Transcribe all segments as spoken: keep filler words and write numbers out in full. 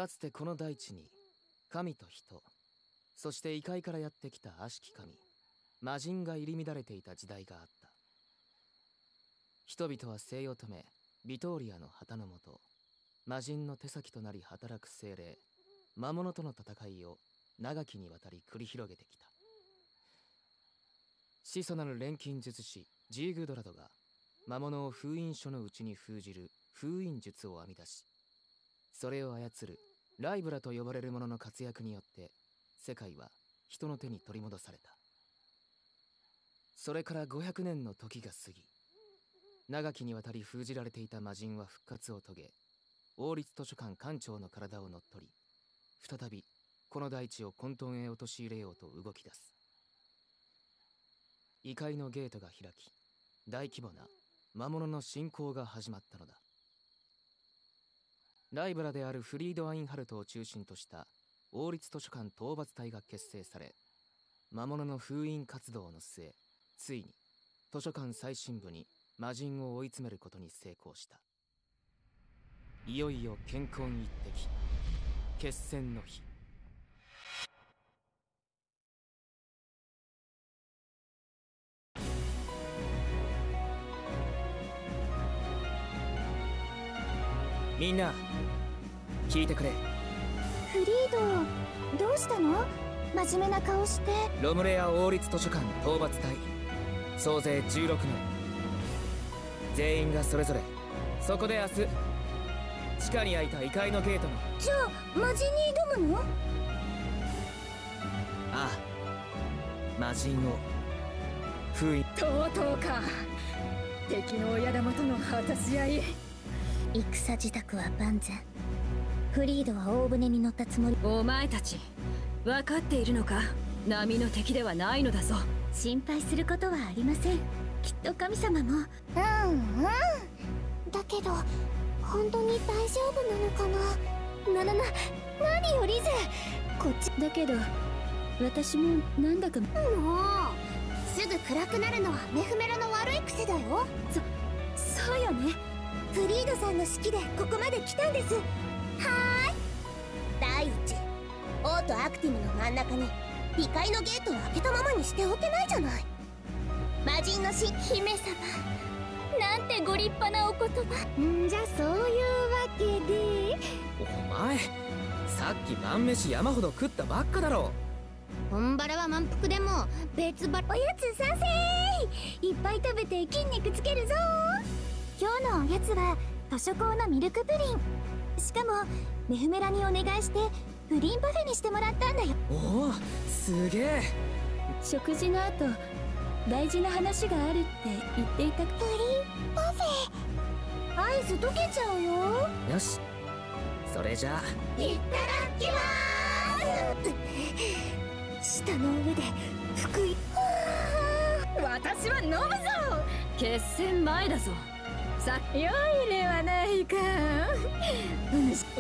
かつてこの大地に神と人、そして異界からやってきた悪しき神魔人が入り乱れていた時代があった。人々は生を止め、ビトーリアの旗のもと魔人の手先となり働く精霊魔物との戦いを長きにわたり繰り広げてきた。始祖なる錬金術師ジーグドラドが魔物を封印書のうちに封じる封印術を編み出し、それを操るライブラと呼ばれる者の活躍によって世界は人の手に取り戻された。それからごひゃくねんの時が過ぎ、長きにわたり封じられていた魔人は復活を遂げ、王立図書館館長の体を乗っ取り、再びこの大地を混沌へ陥れようと動き出す。異界のゲートが開き、大規模な魔物の侵攻が始まったのだ。ライブラであるフリード・アインハルトを中心とした王立図書館討伐隊が結成され、魔物の封印活動の末、ついに図書館最深部に魔人を追い詰めることに成功した。いよいよ乾坤一擲、決戦の日。みんな聞いてくれ。 フリード、どうしたの？真面目な顔して。 ロムレア王立図書館討伐隊総勢じゅうろくめい、全員がそれぞれそこで明日地下に開いた異界のゲートの。 じゃあ魔人に挑むの？ ああ、魔人を封印。 とうとうか。敵の親玉との果たし合い。 戦自宅は万全。フリードは大船に乗ったつもり。 お前たち分かっているのか？波の敵ではないのだぞ。 心配することはありません。きっと神様も。うんうん。だけど本当に大丈夫なのかな。ななな何よリズ、こっちだけど私もなんだか。もうすぐ暗くなるのはメフメラの悪い癖だよ。そそうよね。フリードさんの指揮でここまで来たんです。はーい。第一、オートアクティブの真ん中に異界のゲートを開けたままにしておけないじゃない。魔人のし姫様、なんてご立派なお言葉。んじゃそういうわけで。 お前さっき晩飯山ほど食ったばっかだろ。 本腹は満腹でも別腹。おやつ賛成。いっぱい食べて筋肉つけるぞ。今日のおやつは図書港のミルクプリン。しかもメフメラにお願いしてプリンパフェにしてもらったんだよ。 おお、すげえ。 食事の後大事な話があるって言っていた。プリンパフェ、アイス溶けちゃうよ。 よし、それじゃあいただきまーす。舌の上で福井。 私は飲むぞ。決戦前だぞ。さ良いではないか。 おま早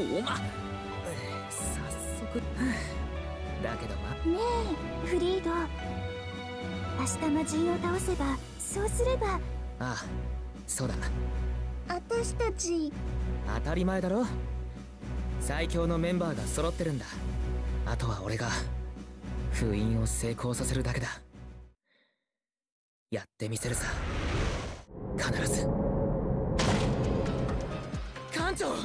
速だけどま。 ねえフリード、明日魔人を倒せば、そうすれば。 ああ、そうだ。 私たち当たり前だろ。最強のメンバーが揃ってるんだ。あとは俺が封印を成功させるだけだ。やってみせるさ、必ず。館長、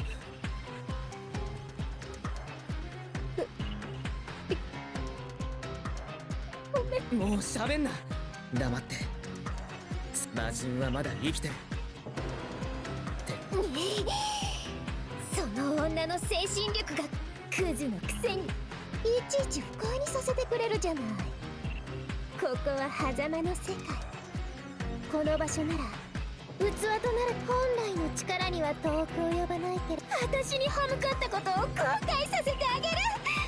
もう喋んな。黙って。魔人はまだ生きてるって。 その女の精神力がクズのくせにいちいち不快にさせてくれるじゃない。ここは狭間の世界。この場所なら器となる本来の力には遠く及ばないけど、私に歯向かったことを後悔させてあげる。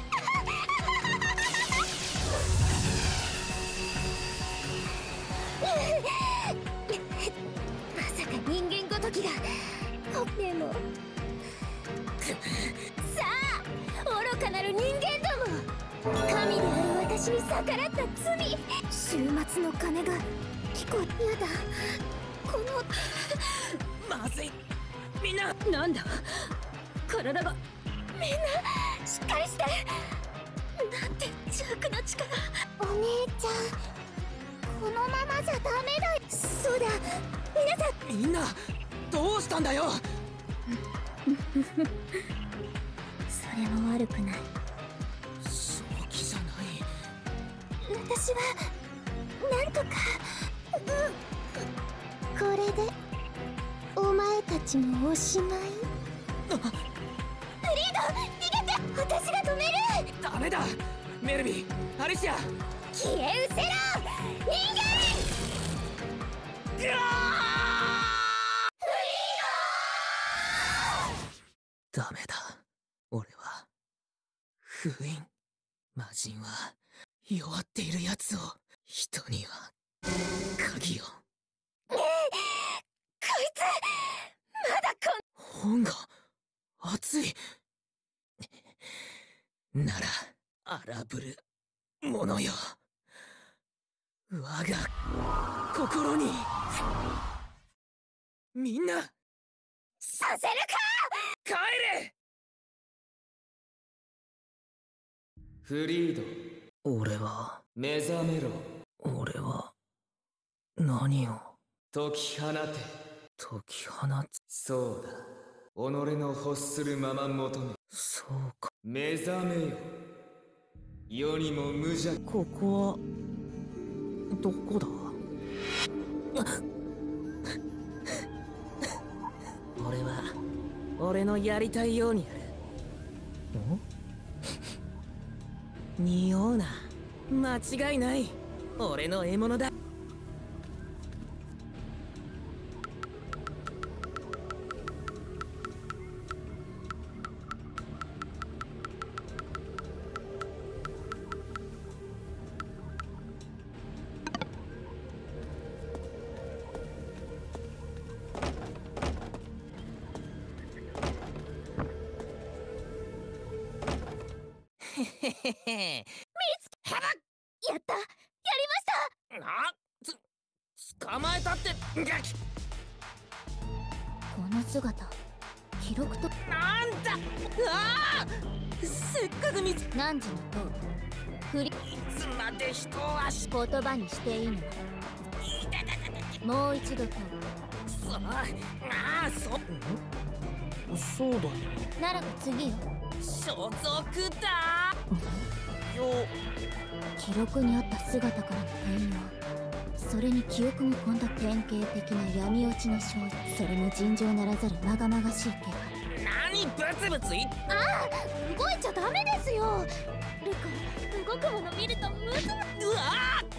まさか人間ごときが。でもさあ愚かなる人間ども、神である私に逆らった罪。終末の鐘が聞こえ。やだ、このまずい。みんな、 なんだ体がみんなしっかりして。なんて邪悪な力。お姉ちゃん、このままじゃダメだよ。そうだ、皆さん。 みんなどうしたんだよ。 それも悪くない。 正気じゃない。 私はなんとか、うん、これでお前たちもおしまい。フリード、逃げて。私が止める。 ダメだ。メルビー、アリシア、 消え失せろ人間。 ダメだ。俺は封印。魔人は弱っているやつを、人には鍵を。 ねえ、こいつまだこん。 本が熱い。なら荒ぶるものよ、我が心に。みんなさせるか。 帰れ。フリード、俺は目覚めろ。俺は何を解き放て。解き放つ。そうだ、己の欲するまま求め。そうか、目覚めよ。世にも無邪。ここはどこだ。俺は俺のやりたいようにやる。ん匂うな。間違いない、俺の獲物だ。へへへ。 やった、やりました。 あ、つ捕まえたって。 この姿、記録と。 なんだ。ああ、せっかく見つ。 何時の塔振り。 いつまで人はし言葉にしていいの。もう一度塔。 そう、ああ、そそうだよ。 ならば次よ。 所属だよ。 記録にあった姿からの変容、それに記憶も込んだ典型的な闇落ちの少女、それも尋常ならざるまがまがしい気配。 何ブツブツ言っ。 ああ、動いちゃダメですよ。ルカ、動くもの見るとムズムズ。 うわ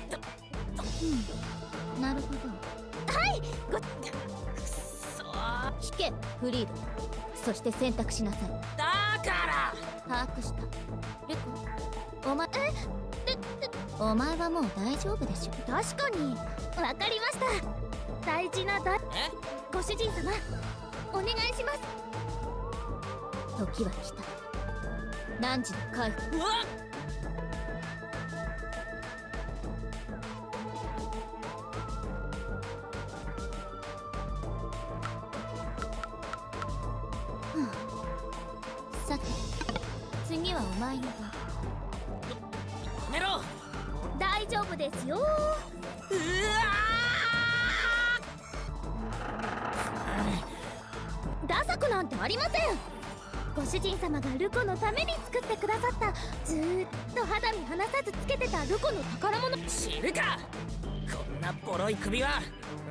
うん、なるほど。はい、ごっくそ引け、フリード。そして選択しなさい。 だから把握した。ルカ、お前、えお前はもう大丈夫でしょ。確かに。わかりました。大事なだ。 え、 ご主人様、お願いします。時は来た。汝の回復。 うわっ。 さて、次はお前の番。 やめろ。 大丈夫ですよ。 うわー。ダサくなんてありません。ご主人様がルコのために作ってくださった、ずーっと肌身離さずつけてたルコの宝物。 知るか、こんなボロい首は。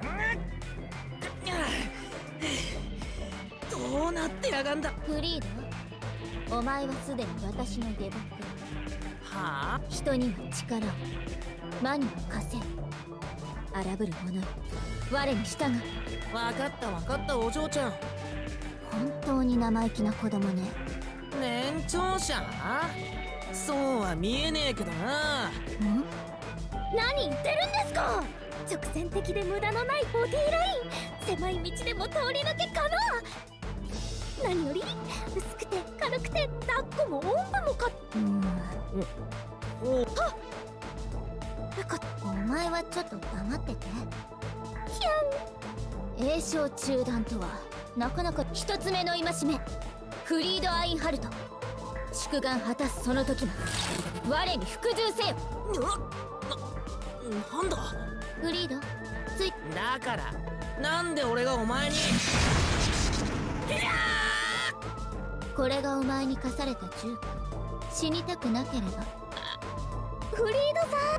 どうなってやがんだ。 フリード、お前はすでに私の下僕。 はあ。 人には力を、魔には枷。荒ぶる者よ、我に従う。 分かった分かった、お嬢ちゃん。 本当に生意気な子供ね。 年長者？そうは見えねえけどな。 ん？何言ってるんですか。直線的で無駄のないボディライン、狭い道でも通り抜け可能。何より薄くて軽くて抱っこもおんぶもか。うんおお。 はっ、ルコ、お前はちょっと黙ってて。ひゃん。栄唱中断とはなかなか。一つ目の戒め、フリード・アインハルト、 祝願果たすその時も我に服従せよ。 な、なんだフリードついだからなんで俺がお前に。 これがお前に課された忠告。死にたくなければフリードさ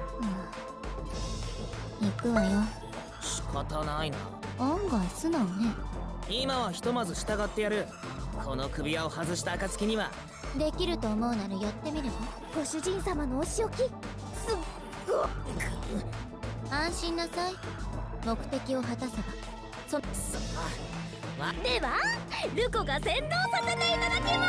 ん、うん、行くわよ。 仕方ないな。 案外素直ね。 今はひとまず従ってやる。この首輪を外した暁には。 できると思うならやってみれば。ご主人様のお仕置きすっごっ。安心なさい。目的を果たせばそそわではルコが先導させていただきます。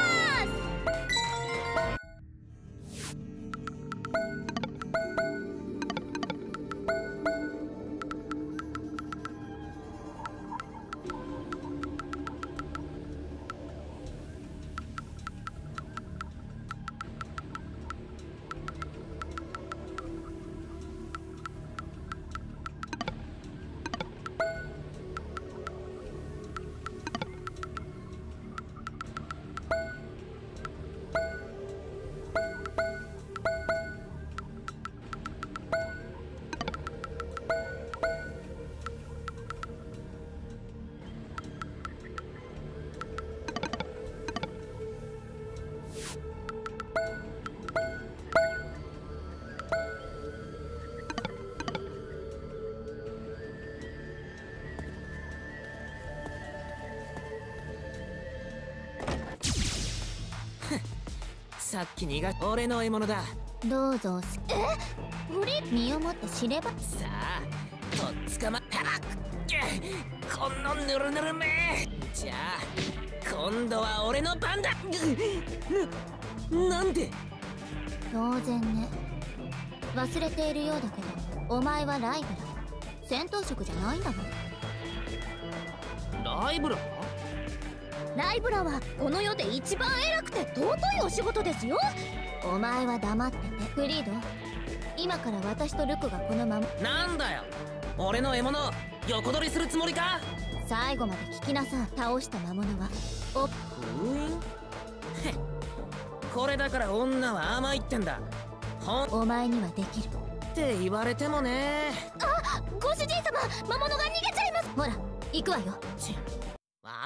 さっき逃が俺の獲物だ。 どうぞ。えフリー身をもって知れば。 さあとっ捕まったこのぬるぬるめ。じゃあ今度は俺の番だ。な、なんで。 当然ね。忘れているようだけどお前はライブラ戦闘職じゃないんだもん。 ライブラライブラはこの世で一番偉くて尊いお仕事ですよ。お前は黙ってて。フリード、今から私とルクがこのまま。 なんだよ俺の獲物横取りするつもりか。 最後まで聞きなさい。倒した魔物はお封印。これだから女は甘いってんだ。ほんお前にはできるって言われてもね。 あ、ご主人様、魔物が逃げちゃいます。ほら行くわよ。 ちわ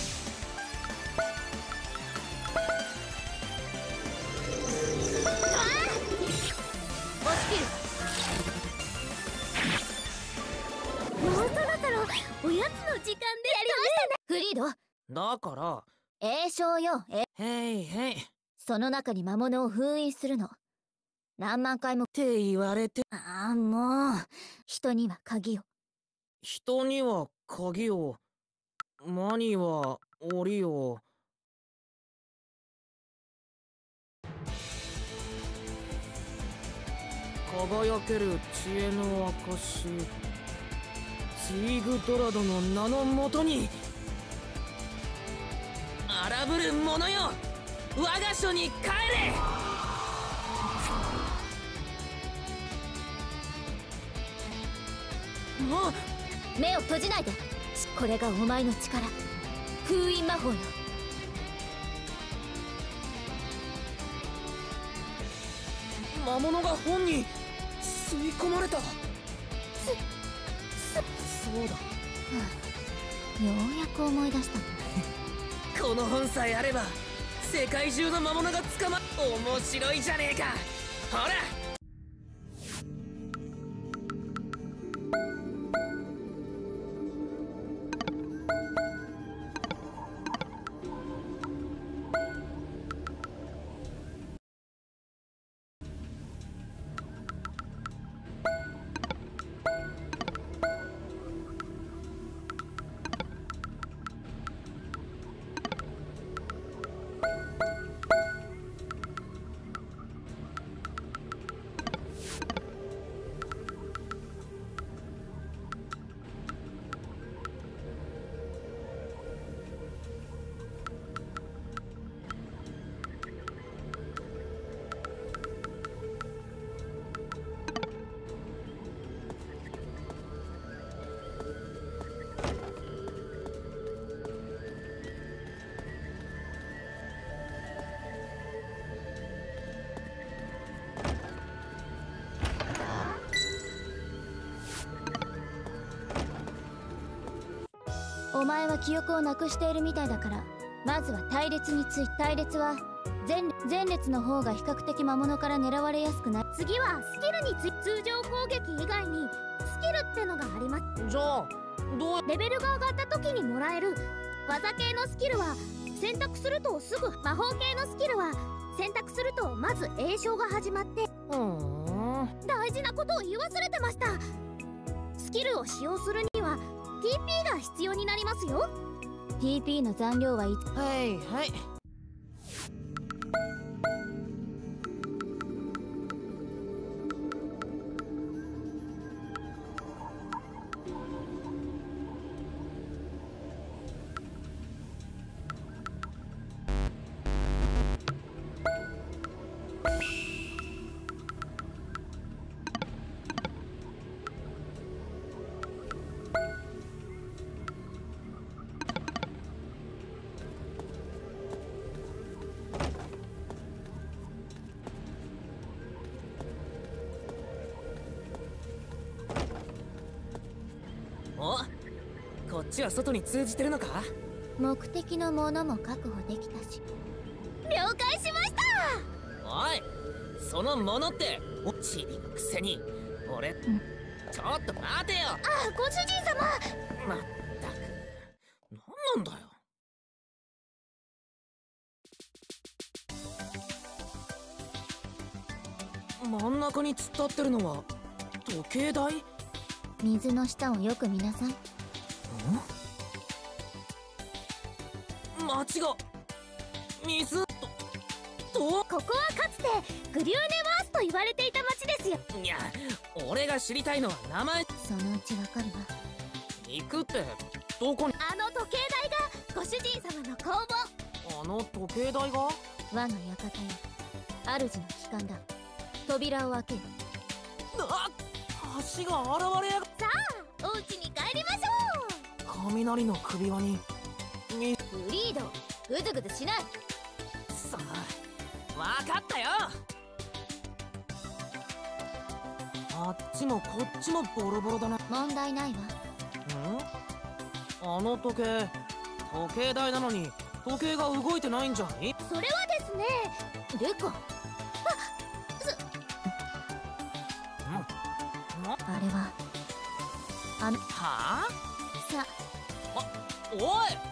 押し切る。もうそろそろおやつの時間でやりましたね。フリード、 だから栄唱よ。えへいへいっその中に魔物を封印するの。何万回もて言われて。 ああもう人には鍵を。 人には鍵を、魔には檻を。輝ける知恵の証、ツイグドラドの名のもとに荒ぶる者よ、我が所に帰れ。あっ、 目を閉じないで。これがお前の力、封印魔法よ。 魔物が本に吸い込まれた。そそうだ、 はあ、ようやく思い出したこの本さえあれば世界中の魔物が捕まっ。面白いじゃねえか。ほらお前は記憶をなくしているみたいだから、まずは隊列について。隊列は前前列の方が比較的魔物から狙われやすくなる。次はスキルについて。通常攻撃以外にスキルってのがあります。 じゃあどう。 レベルが上がった時にもらえる技系のスキルは選択するとすぐ、魔法系のスキルは選択するとまず詠唱が始まって。 うーん、 大事なことを言い忘れてました。スキルを使用するには ティーピー が必要になりますよ。 ティーピー の残量はいつ。 はいはい。お、こっちは外に通じてるのか。 目的のものも確保できたし。了解しました。 おい、そのものっておちびのくせに俺、ちょっと待てよ。 ああ、ご主人様。 まったく何なんだよ。真ん中に突っ立ってるのは時計台。 水の下をよく見なさい。 ん？町が水とと。 ここはかつてグリューネワースと言われていた町ですよ。 いや、俺が知りたいのは名前。 そのうちわかるわ。 行くってどこに。 あの時計台がご主人様の工房。 あの時計台が。 和の館よ、主の機関だ。扉を開ける。 あっ、橋が現れやが。 さあ、お家に帰りましょう。 雷の首輪にに。 フリード、ぐずぐずしない。 さあ、分かったよ。あっちもこっちもボロボロだな。 問題ないわ。 ん？あの時計、時計台なのに時計が動いてないんじゃん。 それはですね、ルコ。あれはあの。 はあ？ さあ、おい！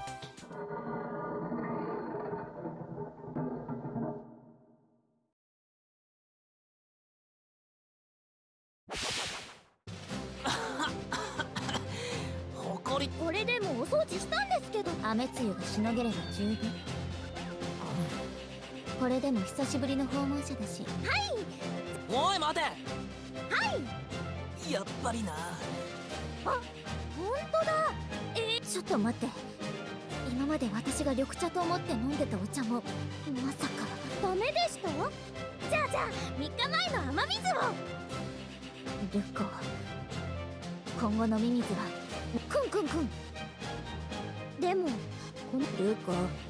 ほこり。 これでもお掃除したんですけど。雨露がしのげれば十分。これでも久しぶりの訪問者だし。はい。 おい待て。 はい。 やっぱりな。 あ、本当だ。えー、ちょっと待って。今まで私が緑茶と思って飲んでたお茶もまさかダメでした？じゃあじゃあみっかまえの雨水を。ルコ、今後飲み水はクンクンクン。でもこのルコ、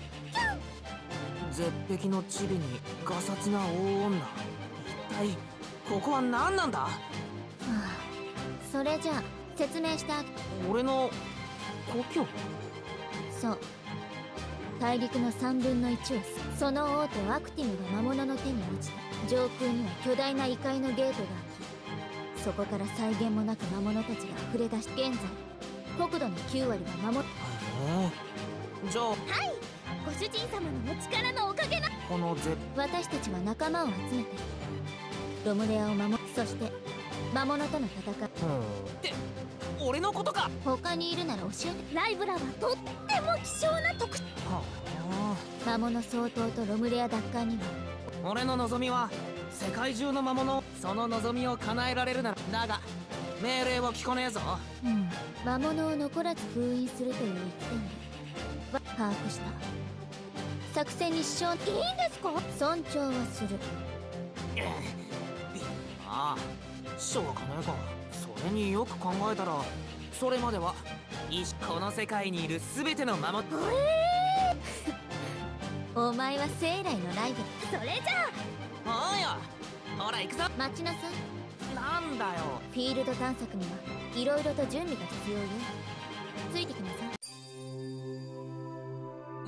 絶壁のチビにガサツな大女。一体ここは何なんだ？はあ、それじゃあ説明してあげ。 俺の故郷？ そう、大陸のさんぶんのいちをその王手アクティムが魔物の手に落ちた。上空には巨大な異界のゲートが開き、そこから際限もなく魔物たちが溢れ出し、現在国土のきゅうわりは魔物。へえ、じゃあ。はい、 ご主人様のお力のおかげな。 この絶私たちは仲間を集めてロムレアを守り、そして魔物との戦い。 って俺のことか。 他にいるなら教えて。ライブラはとっても希少な特徴。 はあ、魔物総統とロムレア奪還には。 俺の望みは世界中の魔物。その望みを叶えられるなら。だが命令を聞かねえぞ。 うん、魔物を残らず封印するという一点で把握した。作戦に支障。いいんですか？尊重はする。 ああ、しょうがねえか。それによく考えたらそれまではこの世界にいる全ての魔物。 えー、お前は生来のライブ。それじゃあ。おいよ、ほら行くぞ。 待ちなさい。 なんだよ。 フィールド探索にはいろいろと準備が必要よ。ついてきなさい。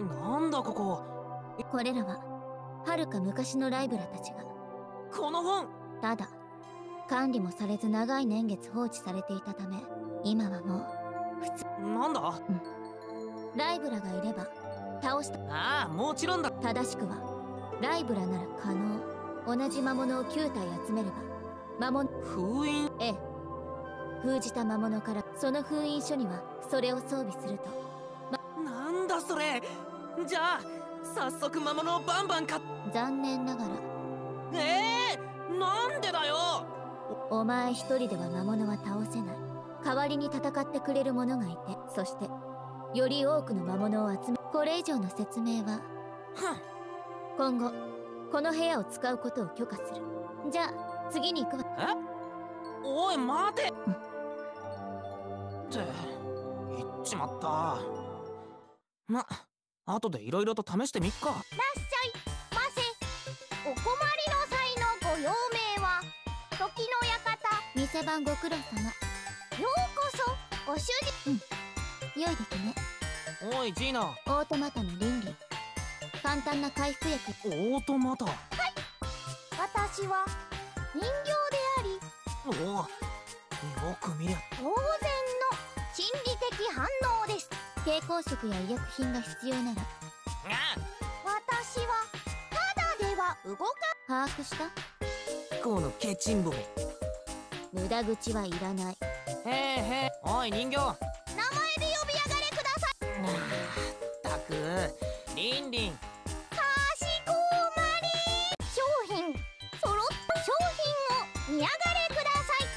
なんだここ。 これらは遥か昔のライブラたちが。 この本。 ただ管理もされず長い年月放置されていたため、今はもう普通。 なんだ。 うん、ライブラがいれば倒した。 ああ、もちろんだ。 正しくはライブラなら可能。同じ魔物をきゅう体集めれば魔物。 封印。 ええ、封じた魔物からその封印書にはそれを装備すると、 ま、なんだそれ。じゃあ早速魔物をバンバンか。 残念ながら。 ええー、なんでだよ。 お, お前一人では魔物は倒せない。代わりに戦ってくれる者がいて、そしてより多くの魔物を集め。これ以上の説明は今後この部屋を使うことを許可する。じゃあ次に行くわ。 え、おい待て、うん、って言っちまった。ま、後でいろいろと試してみっか。 らっしゃいませ。お困りの際のご用命は時の館。店番ご苦労様。ようこそご主人。うん、良いですね。 おいジーナ。 オートマタの倫理。簡単な回復薬。 オートマタ。はい。 私は人形であり、 おお、よく見りゃ当然の心理的反応です。蛍光色や医薬品が必要なら。私はただでは動か。把握した。 このケチンボめ。 無駄口はいらない。 へえへえ。おい人形、名前で呼び上がれください。 ったくリンリン。 かしこまり。商品そろっ商品を見上がれくだ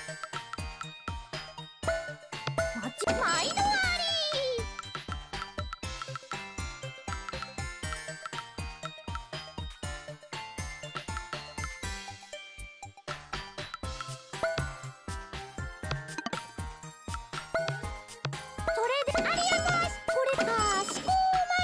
さい。まち毎度あり。それでありがとう。これかしこまり。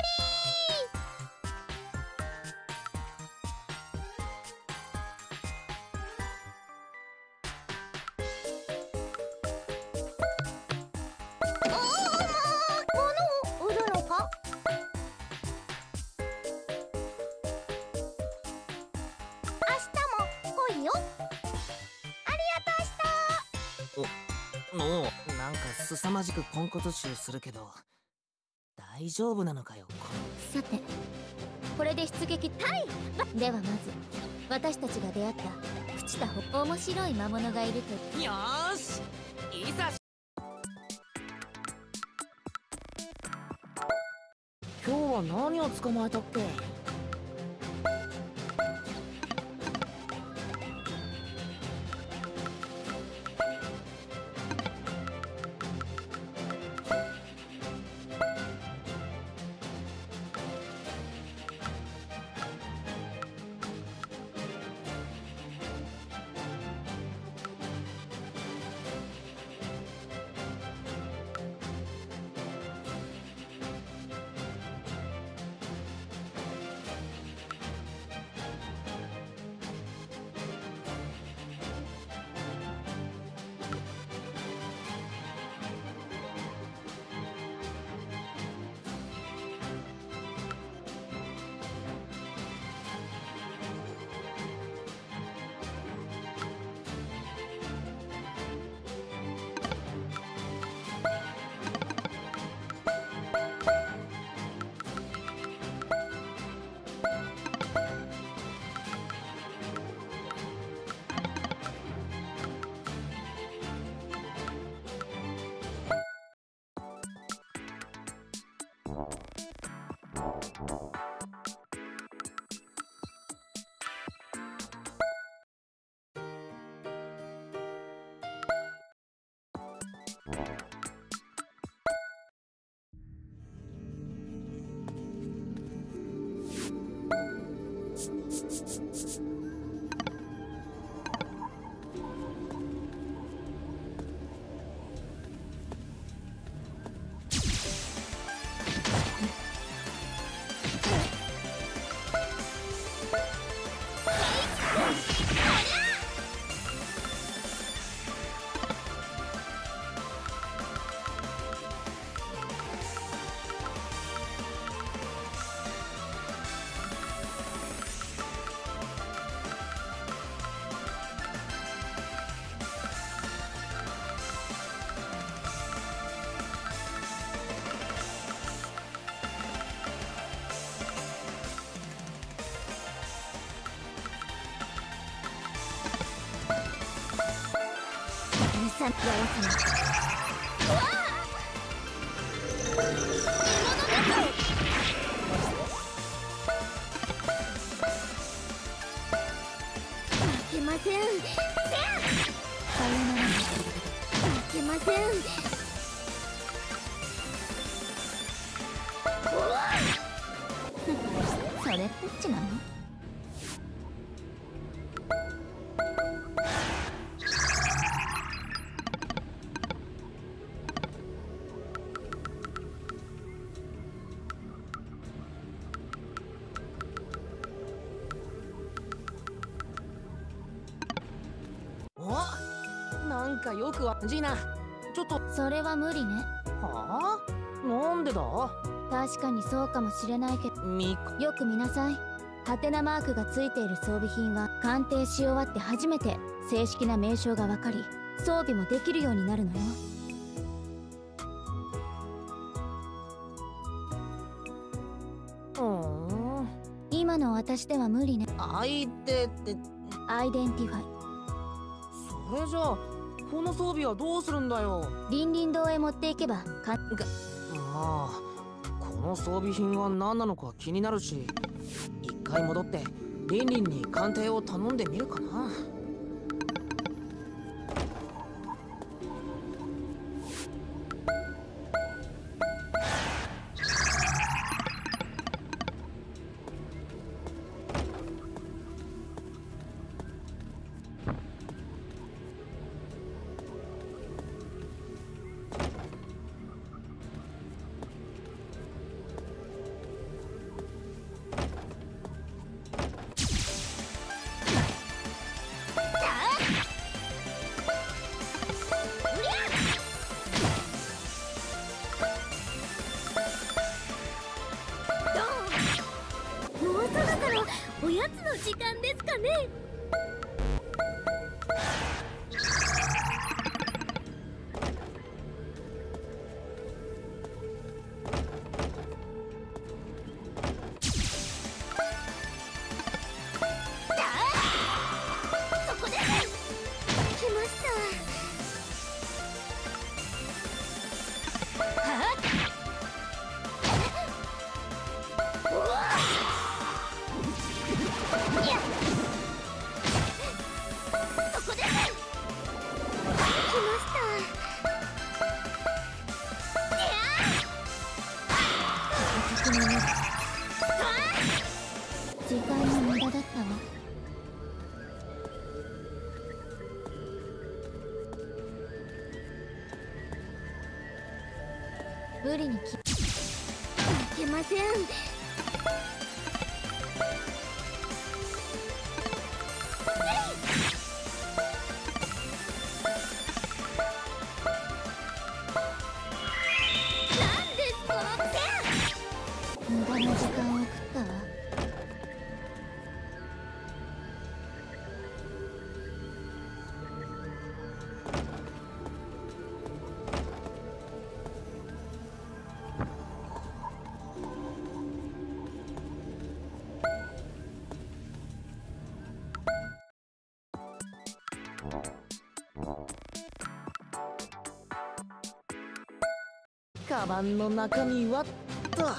おお、もう物を売るのか。明日も来いよ。ありがとうした。 おお、なんか凄まじくポンコツ臭するけど大丈夫なのかよ。 さてこれで出撃。はい。ではまず私たちが出会った朽ちたほ面白い魔物がいると。 よーし、いざ。今日は何を捕まえたっけ。 さやらせない。うわ負けません。さよなら。負けません。それっぽっちなの？ なんかよくわジーナ、ちょっと。 それは無理ね。 はあ？なんでだ？ 確かにそうかもしれないけど、 みよく見なさい。ハテナマークがついている装備品は鑑定し終わって初めて正式な名称が分かり、装備もできるようになるのよ。 うん。 今の私では無理ね。 相手ってアイデンティファイ。 それじゃあこの装備はどうするんだよ。 凛々堂へ持っていけばか。 がまあこの装備品は何なのか気になるし、一回戻ってリンリンに鑑定を頼んでみるかな。 おやつの時間ですかね。そこです。来ました。はっそこです。来ました。時間の無駄だったわ。無理にき負けません。無駄な時間を食ったわ。 カバンの中身はっと。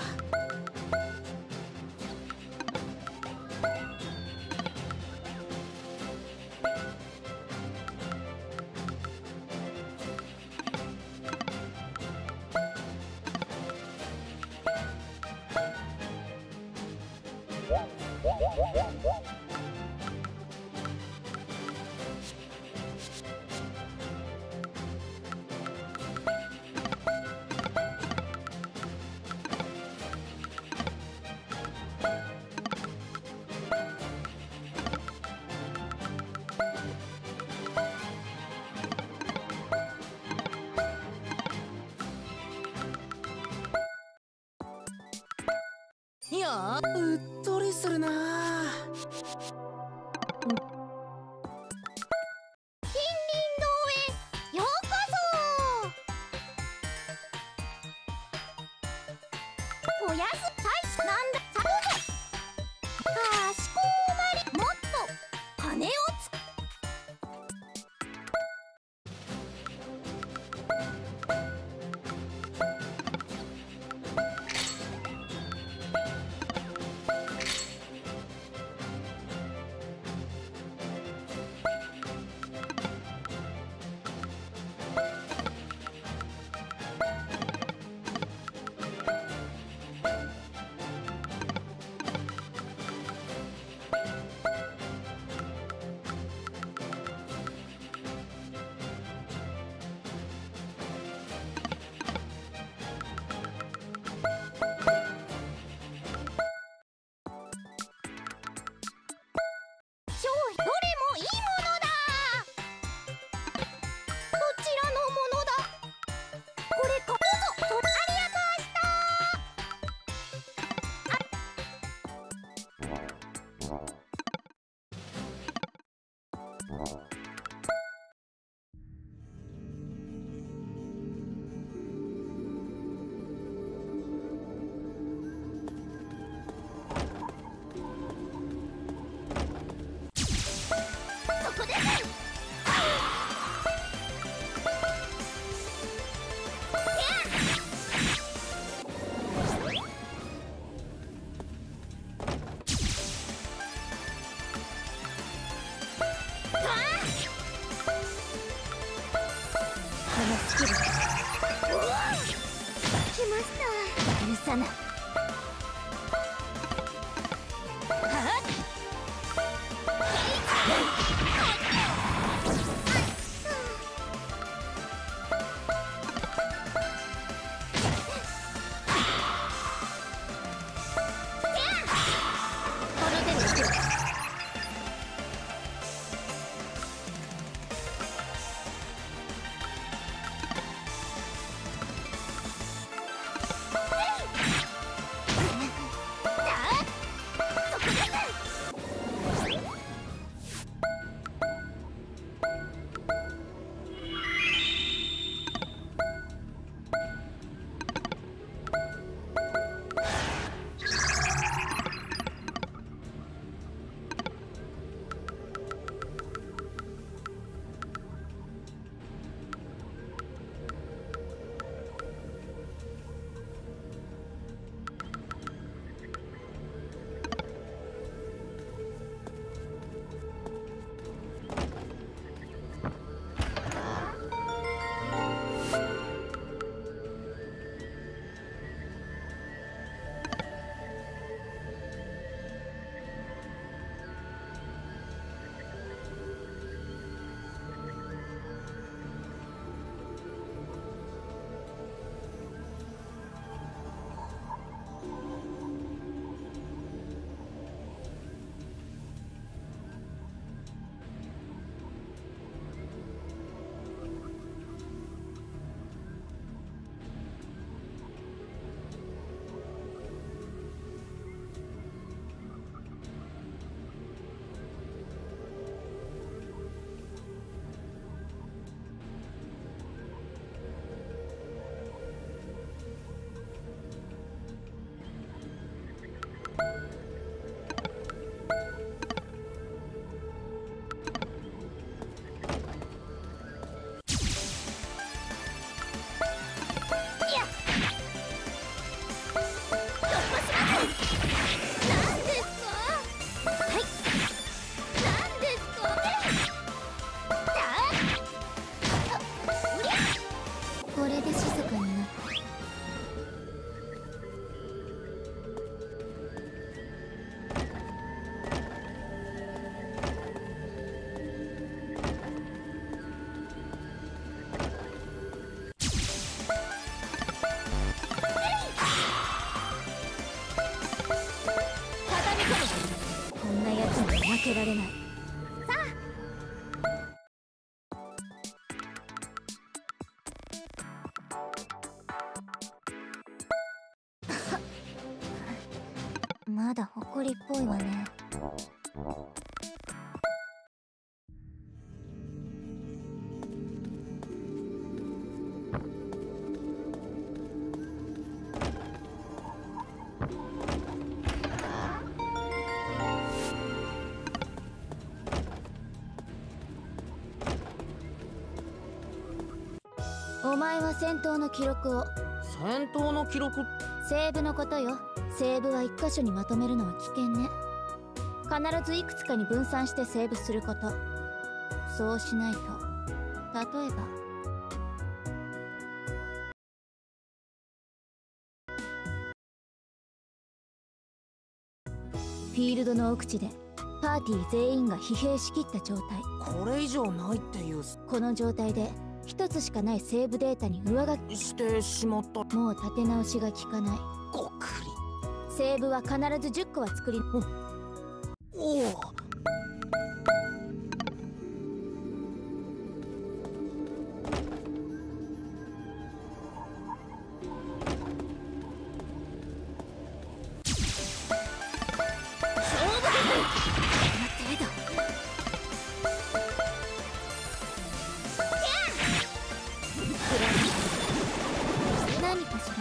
いやうっとりするな。んおやす最初なんださとでかしこまりもっと金をつました。許さない。負けられない。さあまだ誇りっぽいわね。お前は戦闘の記録を。 戦闘の記録？ セーブのことよ。セーブは一箇所にまとめるのは危険ね。必ずいくつかに分散してセーブすること。そうしないと、例えばフィールドの奥地でパーティー全員が疲弊しきった状態。 これ以上ないっていう。 この状態で一つしかないセーブデータに上書きしてしまった。 もう立て直しが効かない。 ごくり。 セーブは必ずじゅっこは作り。 おお。 何かしら？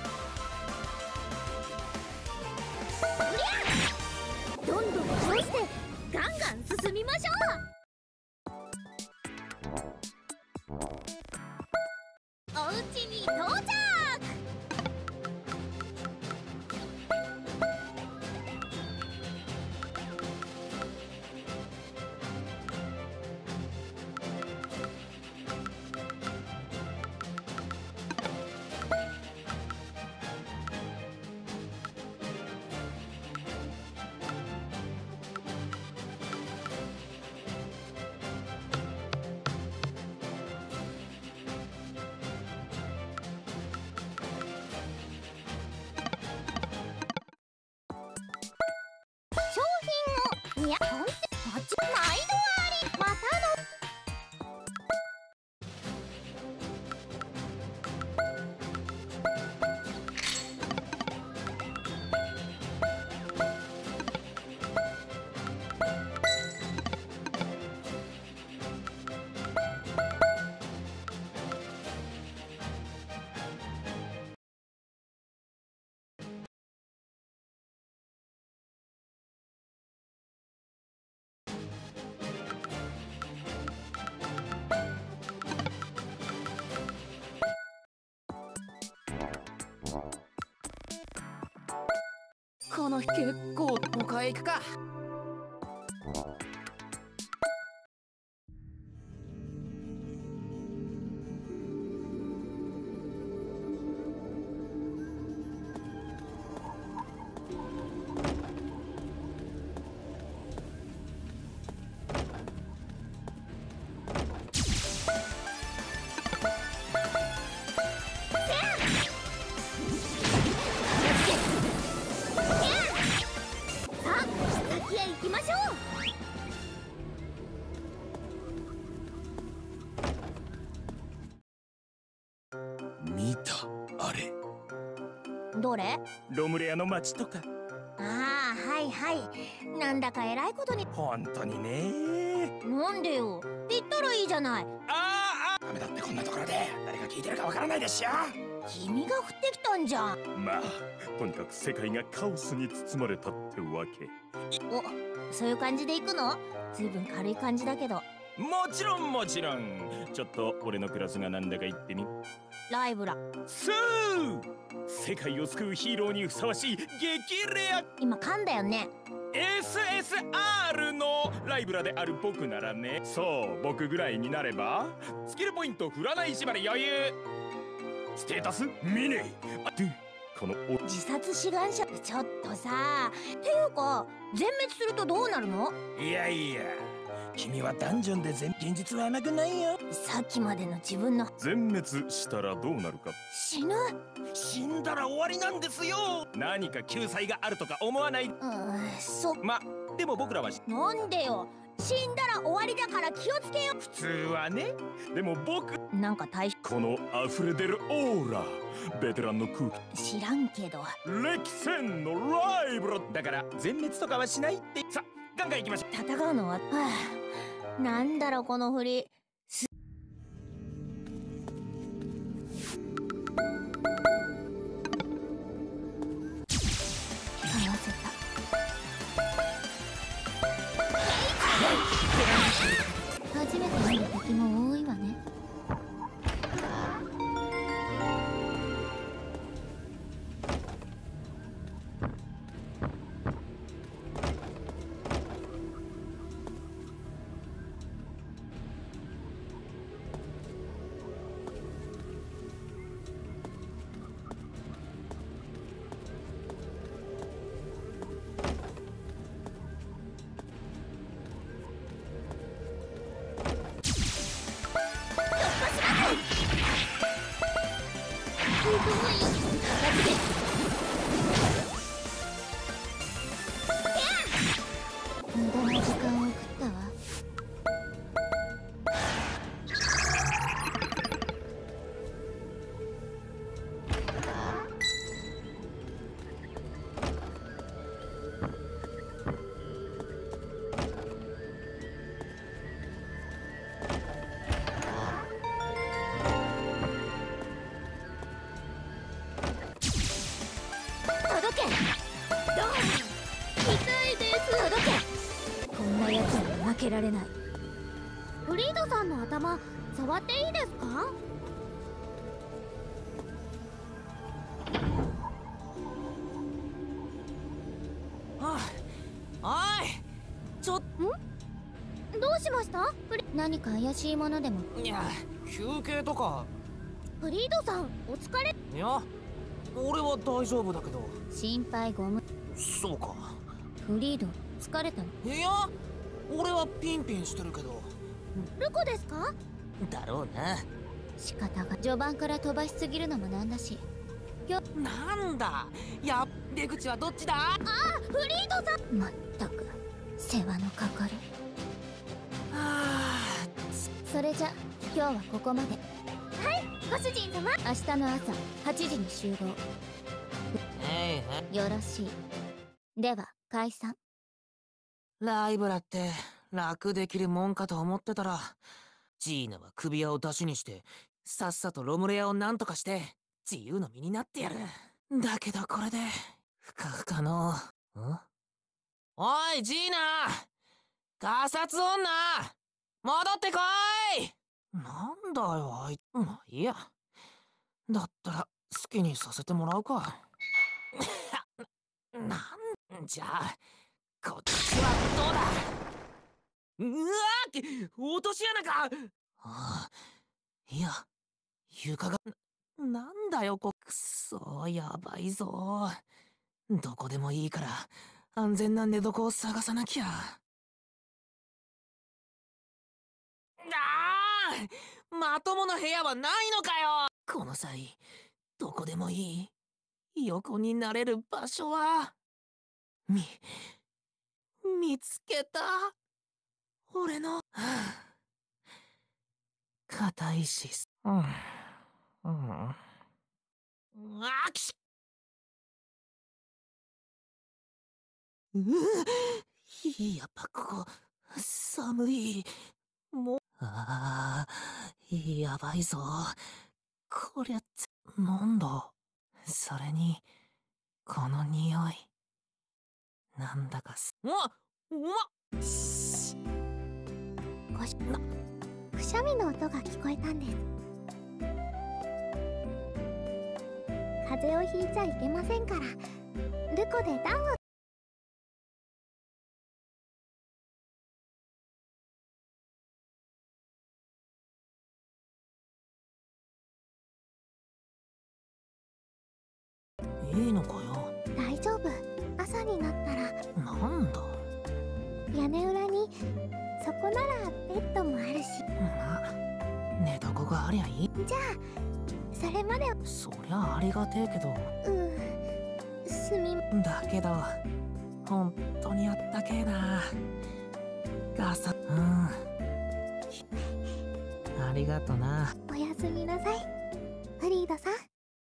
どんどん倒してガンガン進みましょう。お家に到着。 いや、ほんと毎度あり。またのこの日結構迎え行くか。 見たあれ。 どれ？ ロムレアの町とか。 ああ、はいはい。なんだか偉いことに。 本当にね。 なんでよ。言ったらいいじゃない。 ああ、ダメだってこんなところで誰が聞いてるかわからないでしょ。 君が降ってきたんじゃん。 まあとにかく世界がカオスに包まれたってわけ。 お、そういう感じで行くの？ずいぶん軽い感じだけど。 もちろんもちろん。ちょっと俺のクラスがなんだか言ってみ。 ライブラ。 そう世界を救うヒーローにふさわしい激レア。 今噛んだよね。 エスエスアール のライブラである僕ならね。そう僕ぐらいになればスキルポイント振らない縛り余裕。ステータス見ねえ。あってこのお自殺志願者。ちょっとさ。っていうか全滅するとどうなるの？ いやいや君はダンジョンで全現実は甘くないよ。 さっきまでの自分の全滅したらどうなるか。 死ぬ。 死んだら終わりなんですよ。何か救済があるとか思わない？ うーん、そまでも僕らはなんでよ。死んだら終わりだから気をつけよ。 普通はね。でも僕なんか大この溢れ出るオーラベテランの空気知らんけど歴戦のライブラだから全滅とかはしないって。さガンガン行きましょう。 戦うのは、はあ、なんだろこの振り。す合わせた。初めて見る敵も多いわね。無駄な時間を食ったわ。届け。ドン。痛いです。届け。こんなやつに負けられない。フリードさんの頭触っていいですか？ ああ、おいちょっんどうしました？何か怪しいものでも。 いや休憩とか。 フリードさんお疲れ。 いや俺は大丈夫だけど。 心配ご無。 そうか。 フリード疲れたの？ いや俺はピンピンしてるけど。 ルコですか？ だろうな。 仕方が序盤から飛ばしすぎるのもなんだし。 なんだや出口はどっちだ？ ああフリードさん。まったく世話のかかる。 はあ、 それじゃ今日はここまで。はい、ご主人様。明日の朝はちじに集合。 えい、 よろしい。では解散。 ライブラって楽できるもんかと思ってたら、ジーナは首輪を出しにしてさっさとロムレアをなんとかして自由の身になってやる。だけどこれでふかふかのんおいジーナ、ガサツ女戻ってこい。なんだよあい、まあいいや。だったら好きにさせてもらうか。なんじゃあこっちはどうだ。うわー、落とし穴か。ああ、いや床が、なんだよこ、くそやばいぞ。どこでもいいから安全な寝床を探さなきゃ。ああ、まともな部屋はないのかよ。この際どこでもいい横になれる場所はみ見つけた。俺の硬いし、うんうんあきしうやっぱここ寒い。もうああやばいぞこりゃ。なんだそれにこの匂いなんだかす、うわうまっ。 ごしなくしゃみの音が聞こえたんです。風邪をひいちゃいけませんから。ルコで暖を。 いいのかよ。 大丈夫。朝になったら。 なんだ屋根裏にそこならベッドもあるし。 まあ寝床がありゃいい。 じゃあそれまで。 そりゃありがてえけど。 うんすみだけど本当にあったけえなガサ。うんありがとな。 おやすみなさいフリードさん。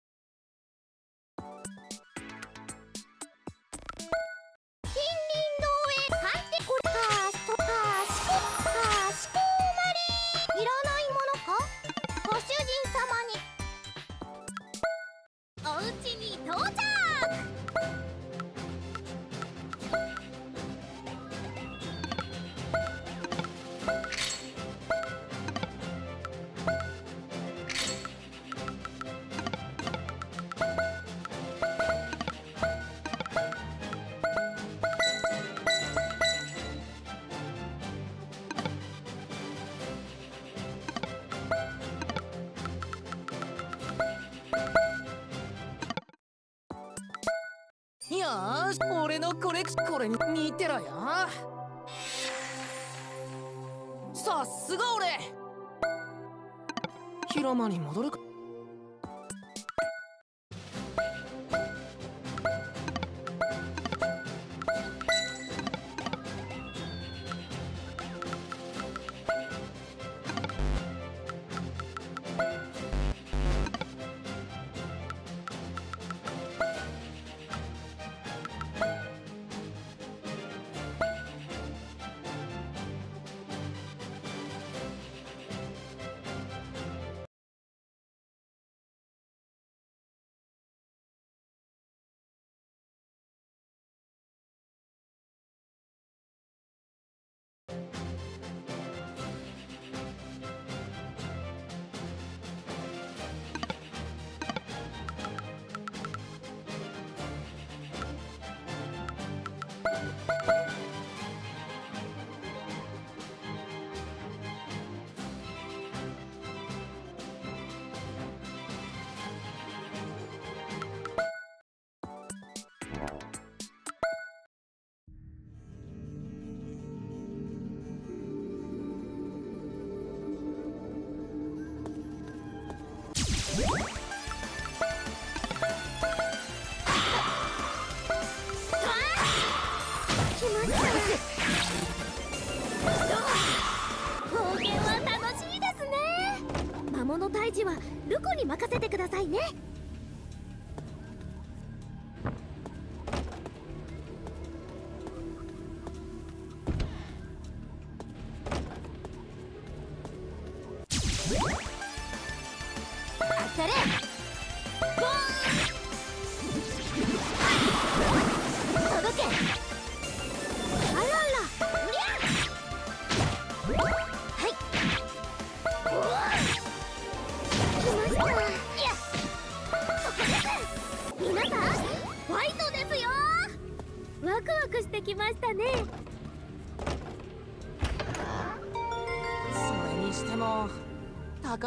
よーし、俺のコレクションこれに見てろよ。さすが俺。広間に戻るか。 気持ち事はルコに任せてくださいね。当たれ。ボーン届け。あらら、うりゃ。はい。おー来ました。いや、そこです。皆さん、ファイトですよ。ワクワクしてきましたね。 それにしても高。 はい、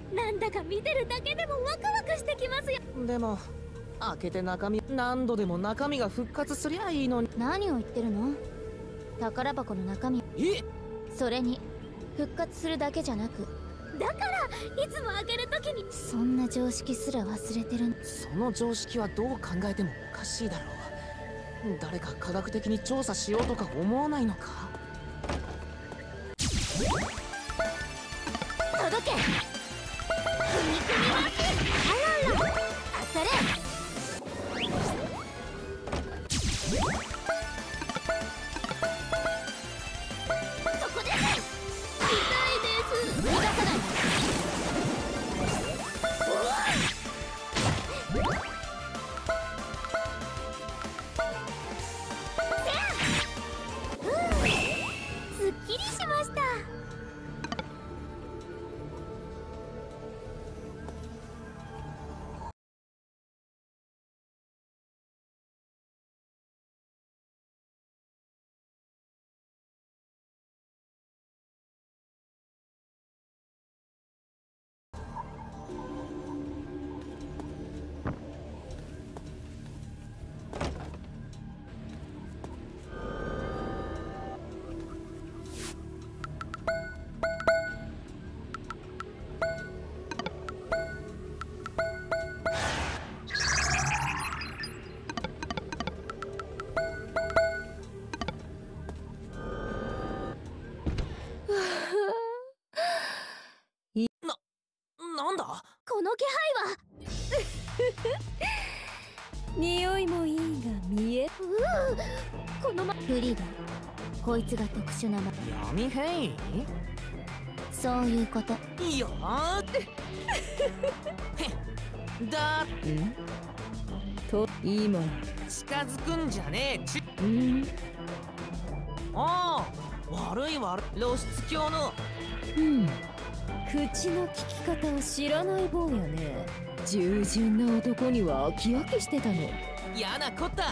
なんだか見てるだけでもワクワクしてきますよ。 でも開けて中身何度でも中身が復活すりゃいいのに。 何を言ってるの？宝箱の中身。 え、 それに復活するだけじゃなく、だからいつも開けるときにそんな常識すら忘れてる。 その常識はどう考えてもおかしいだろう。誰か科学的に調査しようとか思わないのか。 届け。踏み込みます。あらら、当たれ。そこです。痛いです。逃がさない。すっきりしました。 なんだこの気配は。 匂いもいいが見え。 うう、このまフリーダ、こいつが特殊なもの。 闇変異そういうこと。 いやーだんと今近づくんじゃねえちうんああ悪い悪い露出狂のうん口の利き方を知らない坊やね。従順な男には飽き飽きしてたの。 嫌なこった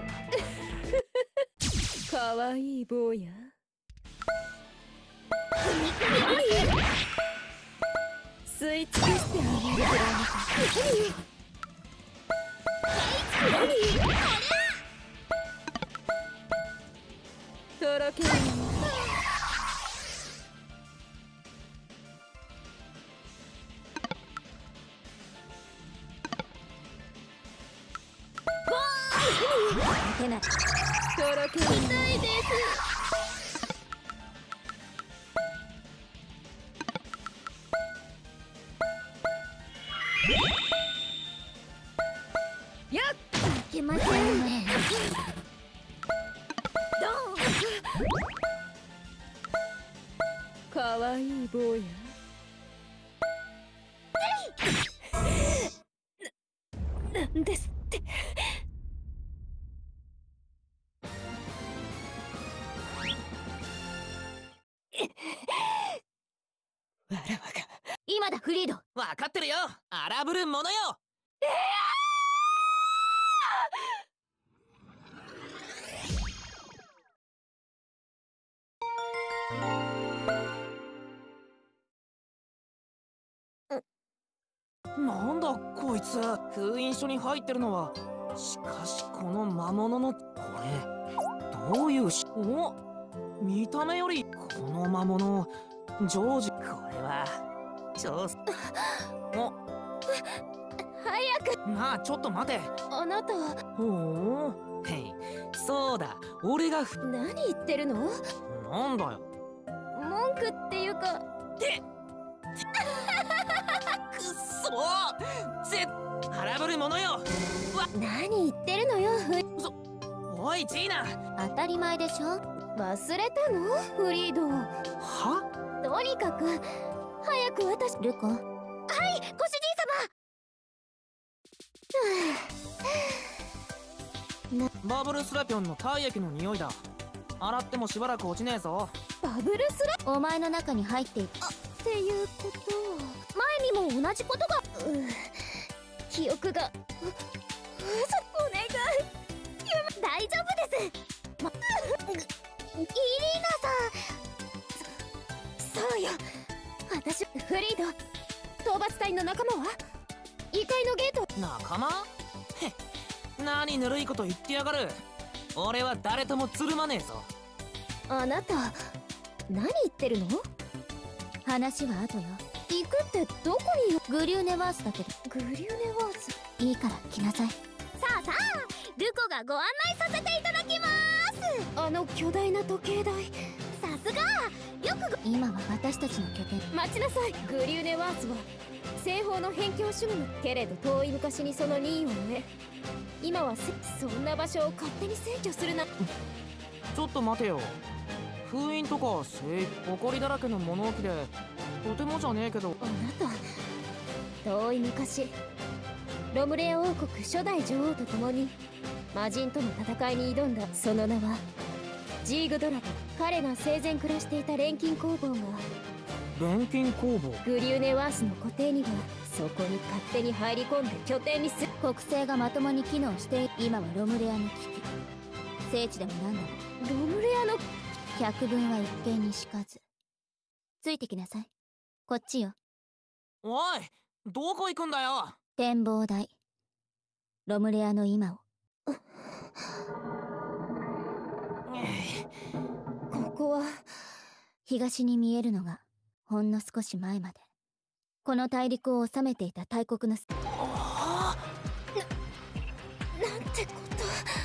かわいい坊や。吸い尽くしてあげるくらいのとろけるの。 手なとろけるの。 痛いです。 やっ負けません。ドン。 かわいい坊や。な、なんですって。わらわが今だフリード。 分かってるよ荒ぶるものよ。なんだこいつ封印書に入ってるのは。しかしこの魔物のこれどういうしお見た目よりこの魔物ジョージこれは超お早く。 まあちょっと待て。 あなたほうへいそうだ俺がふ何言ってるの？ なんだよ文句っていうか。 でくっそぜ荒ぶるものよ。わ何言ってるのよ。 そおいジーナ。 当たり前でしょ。忘れたのフリード。 はとにかく早く私。ルコ。はい、ご主人様。 バブルスラピョンの体液の匂いだ。洗ってもしばらく落ちねえぞ。 バブルスラ。お前の中に入っていたっていうことは前にも同じことが。う記憶が。ううお願い。大丈夫です。ま、イリーナさん。そそうよ。私フリード討伐隊の仲間は異界のゲート。 仲間？へっ、何ぬるいこと言ってやがる。俺は誰ともつるまねえぞ。 あなた何言ってるの？話は後よ。行くってどこによ。グリューネワースだけど。グリューネワース。いいから来なさい。さあさあ、ルコがご案内させていただきます。あの巨大な時計台。さすが。よくご。今は私たちの拠点。待ちなさい。グリューネワースは西方の辺境守護のけれど遠い昔にその任を終え、今はせそんな場所を勝手に占拠するな。 ちょっと待てよ。封印とか聖埃だらけの物置でとてもじゃねえけど。 あなた遠い昔ロムレア王国初代女王と共に魔人との戦いに挑んだ。その名はジーグドラゴン。彼が生前暮らしていた錬金工房が錬金工房。 グリューネワースの固定にはそこに勝手に入り込んで拠点にする。国政がまともに機能して今はロムレアの危機。聖地でもなんだろう。ロムレアの百聞は一見にしかず。ついてきなさい。こっちよ。 おい、どこ行くんだよ。 展望台。ロムレアの今を。ここは東に見えるのがほんの少し前までこの大陸を治めていた大国のす。な、なんてこと。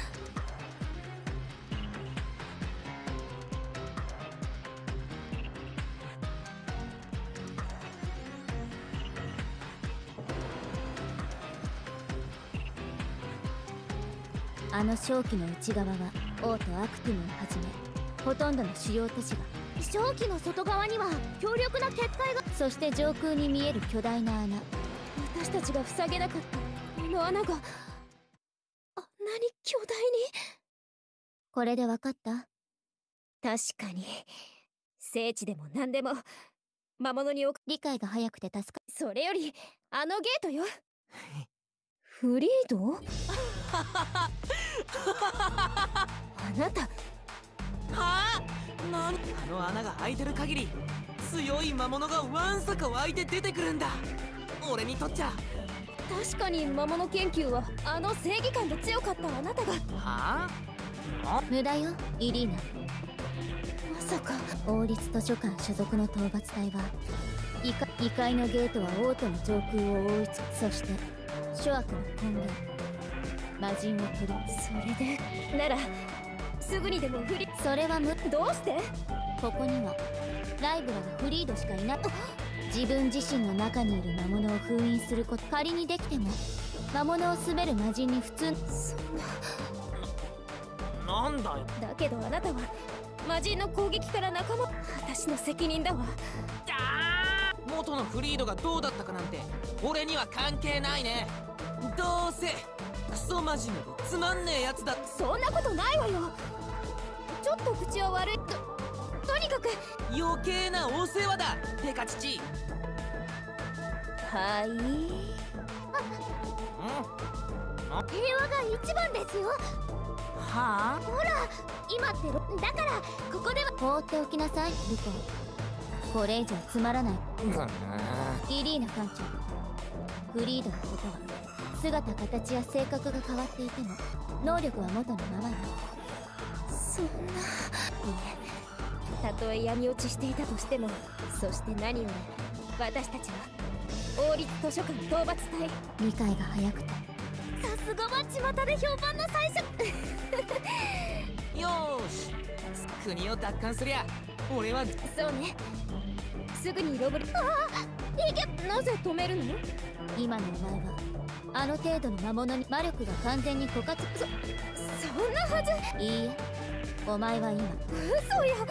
あの正気の内側は王とアクティムをはじめほとんどの主要都市が。正気の外側には強力な結界が。そして上空に見える巨大な穴。私たちが塞げなかったあの穴があんなに巨大に。これで分かった？確かに聖地でも何でも魔物におく。理解が早くて助か。それよりあのゲートよ。フリードあなたはあ、なに。あの穴が開いてる限り強い魔物がわんさか湧いて出てくるんだ。俺にとっちゃ。 確かに魔物研究はあの正義感で強かったあなたが。 はあ、 無駄よイリーナ。まさか王立図書館所属の討伐隊は異界、異界のゲートは王都の上空を覆いつく。そして諸悪の根源魔人を取り。それでならすぐにでもフリ。それはむ。どうして？ここにはライブラがフリードしかいない。自分自身の中にいる魔物を封印すること。仮にできても魔物を滑る魔人に普通。そんな。なんだよ。 だけどあなたは魔人の攻撃から仲間。私の責任だわ。 あー、元のフリードがどうだったかなんて俺には関係ないね。どうせクソ真面目でつまんねえやつだ。 そんなことないわよ。ちょっと口は悪い。ととにかく余計なお世話だペカチチ。 はい。 うん、 平和が一番ですよ。 はあ。 ほら今ってろだからここでは放っておきなさいルコ。これ以上つまらない。イリーナ艦長、フリードのことは姿形や性格が変わっていても能力は元のままよ。そんな。いえ、たとえ闇落ちしていたとしても。そして何より私たちは王立図書館討伐隊。理解が早くてさすがは巷で評判の最初よーし、国を奪還すりゃ俺は。 そうね。すぐにロブレ。ああ逃げ。なぜ止めるの？今のお前はあの程度の魔物に魔力が完全に枯渇。そそんなはず。いいえ、お前は今。嘘よ。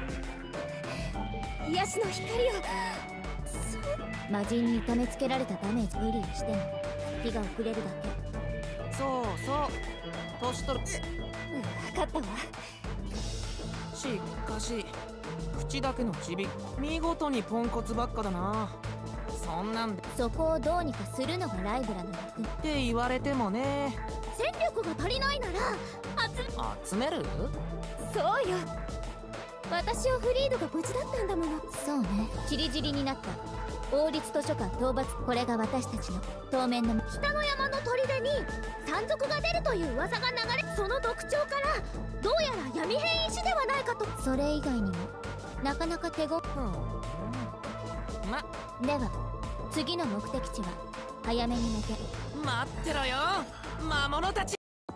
癒しの光を。そう魔人に痛めつけられたダメージ無理をしても気が遅れるだけ。 そうそう年取る。 分かったわ。 しかし口だけのちび見事にポンコツばっかだな。そんなんでそこをどうにかするのがライブラの役って言われてもね。 戦力が足りないなら集める。 そうよ。私はフリードが無事だったんだもの。そうね。チリジリになった王立図書館討伐。これが私たちの当面の北の山の砦に山賊が出るという噂が流れ、その特徴からどうやら闇変異種ではないかと。それ以外にもなかなか手ごまでは次の目的地は早めに寝て。 待ってろよ魔物たち。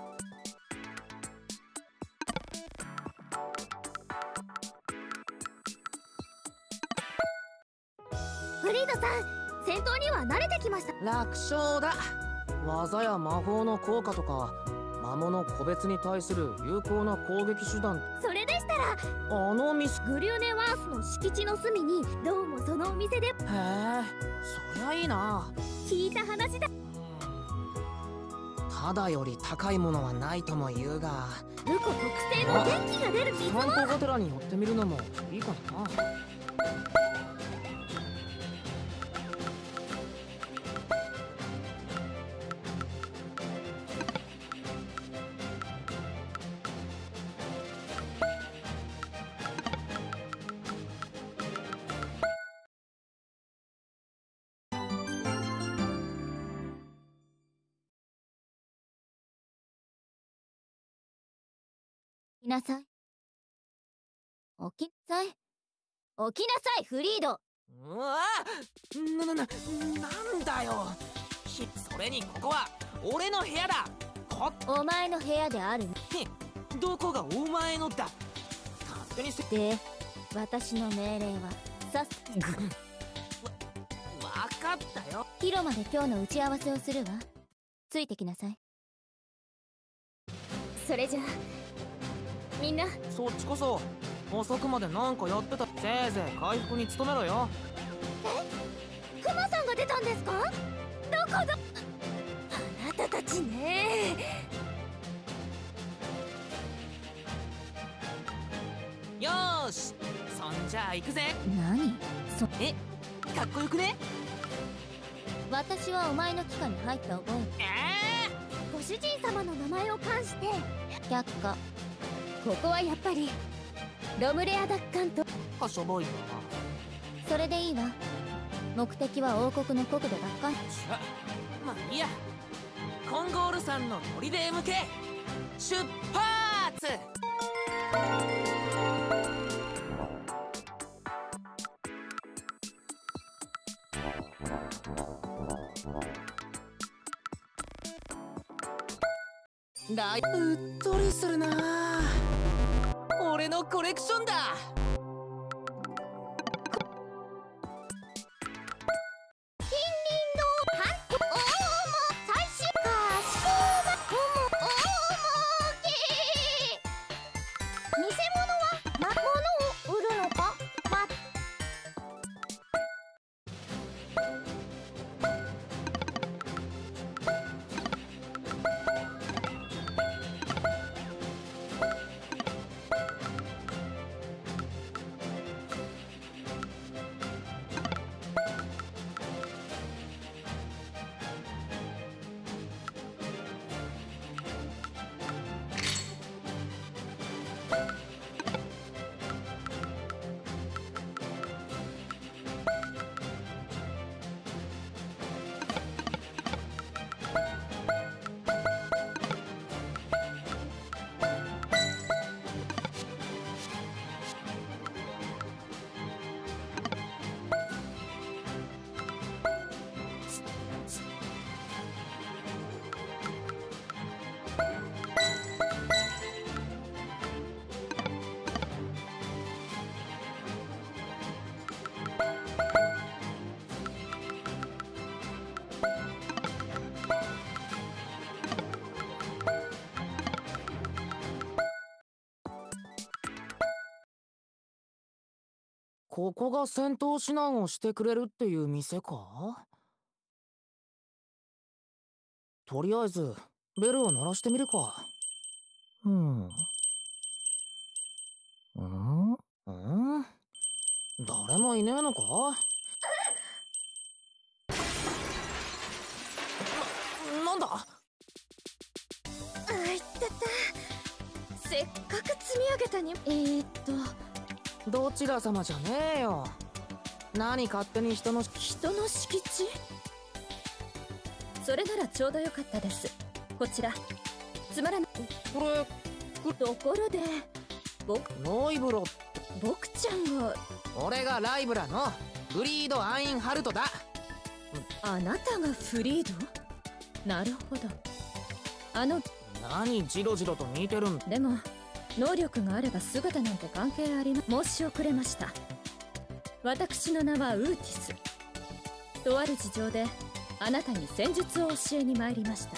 フリードさん、戦闘には慣れてきました。 楽勝だ。技や魔法の効果とか魔物個別に対する有効な攻撃手段。 それでしたらあのミスグリュネワースの敷地の隅にどうもそのお店で。へえ、 そりゃいいな。 聞いた話だ。 ただより高いものはないとも言うが、 ルコ特製の元気が出る水を。 散歩がてらに寄ってみるのもいいかな。 起きなさい。起きなさい。起きなさい、フリード。 うわな、な、な、なんだよ。ひそれにここは俺の部屋だ。こお前の部屋であるね。 どこがお前のだ。勝手にせで、私の命令はさっわ、わかったよ。 広間で今日の打ち合わせをするわ。ついてきなさい。それじゃあみんな。 そっちこそ遅くまでなんかやってた。せいぜい回復に努めろよ。 え、クマさんが出たんですか？どこだ？あなたたちね。 よーし、そんじゃあ行くぜ。 何？そえ、かっこよくね？ 私はお前の機関に入った覚え。 えー、ご主人様の名前を冠して却下。ここはやっぱりロムレア奪還と。 かしょぼいな。 それでいいわ。目的は王国の国土奪還。 まあいいや。コンゴール山の砦へ向け出発。だいうっとりするな。俺のコレクションだ。 ここが戦闘指南をしてくれるっていう店か？とりあえずベルを鳴らしてみるか。うんうんうん誰もいねえのか？な、なんだ？ あいったた、せっかく積み上げたに。えー、っとどちら様じゃねえよ。何勝手に人の人の敷地？それならちょうどよかったです。こちらつまらない。 これところで僕ライブラ僕ちゃんが俺がライブラのフリード・アインハルトだ。 あなたがフリード？なるほど。あの何ジロジロと似てるんだ。 でも能力があれば姿なんて関係ありま。申し遅れました。私の名はウーティス。とある事情であなたに戦術を教えに参りました。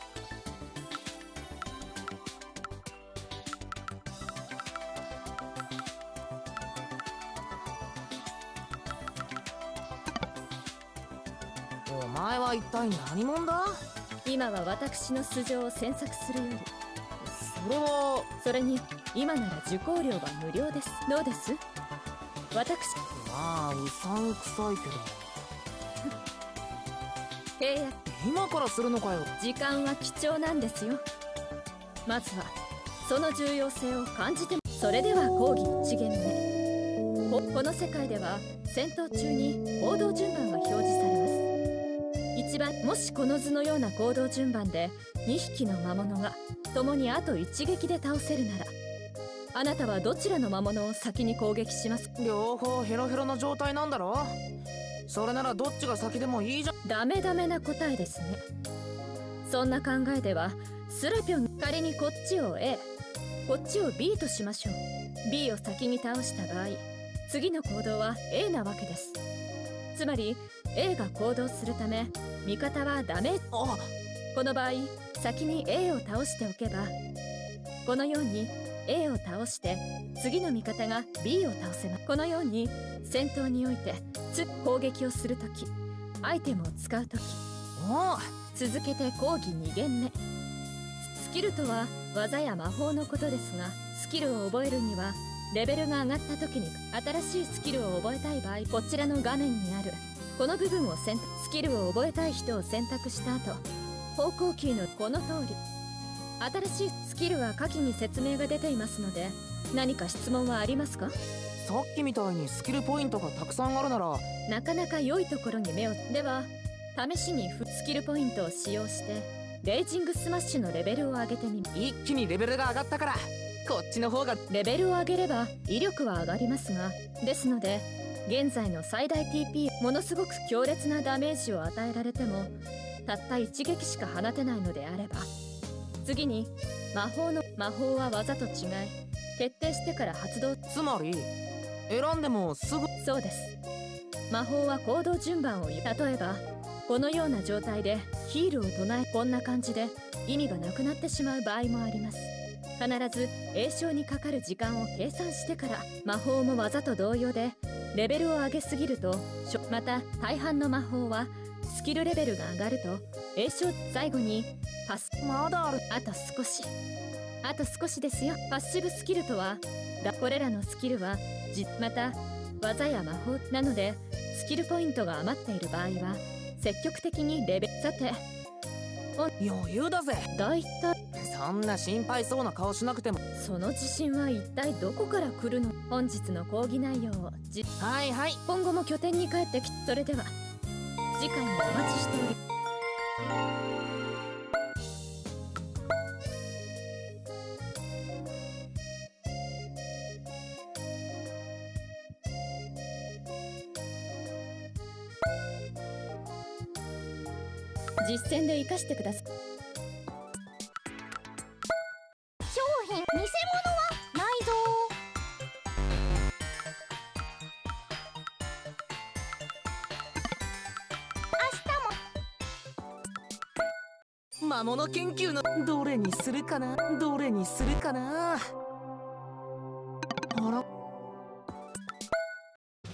お前は一体何者だ？ 今は私の素性を詮索するより。 それはそれに今なら受講料は無料です。どうです？私まあうさんくさいけ契約ど今からするのかよ。 時間は貴重なんですよ。まずはその重要性を感じて。それでは講義いち限目。ここの世界では戦闘中に行動順番が表示されます。一番もしこの図のような行動順番でにひきの魔物が共にあと一撃で倒せるなら、あなたはどちらの魔物を先に攻撃します？ 両方ヘロヘロの状態なんだろ？それならどっちが先でもいいじゃん。 ダメダメな答えですね。そんな考えではスラピョン、仮にこっちを A こっちを B としましょう。 B を先に倒した場合、次の行動は A なわけです。つまり A が行動するため味方はダメージ。 あこの場合先に A を倒しておけば、このように A を倒して次の味方が B を倒せます。このように戦闘においてつ攻撃をするとき、アイテムを使うとき。 あ続けて講義に限目。スキルとは技や魔法のことですが、スキルを覚えるにはレベルが上がった時に新しいスキルを覚えたい場合、こちらの画面にあるこの部分を選択。スキルを覚えたい人を選択した後、方向キーのこの通り新しいスキルは下記に説明が出ていますので、何か質問はありますか？ さっきみたいにスキルポイントがたくさんあるならなかなか良いところに目を。では試しにスキルポイントを使用してレイジングスマッシュのレベルを上げてみます。 一気にレベルが上がったからこっちの方が。 レベルを上げれば威力は上がりますが、ですので現在の最大 ティーピー ものすごく強烈なダメージを与えられてもたった一撃しか放てないのであれば、次に魔法の魔法は技と違い決定してから発動。 つまり選んでもすぐ。 そうです。魔法は行動順番を言う。例えばこのような状態でヒールを唱え、こんな感じで意味がなくなってしまう場合もあります。必ず詠唱にかかる時間を計算してから。魔法も技と同様でレベルを上げすぎると、また大半の魔法はスキルレベルが上がると詠唱。最後にパス。 まだある。 あと少しあと少しですよ。パッシブスキルとはこれらのスキルはじまた技や魔法なので、スキルポイントが余っている場合は積極的にレベル。さて余裕だぜ。 だいたいそんな心配そうな顔しなくても。 その自信は一体どこから来るの？本日の講義内容をじはいはい。 今後も拠点に帰ってき。それでは次回もお待ちしており。実践で生かしてください。 商品偽物はないぞ。 明日も魔物研究のどれにするかなどれにするかな。あら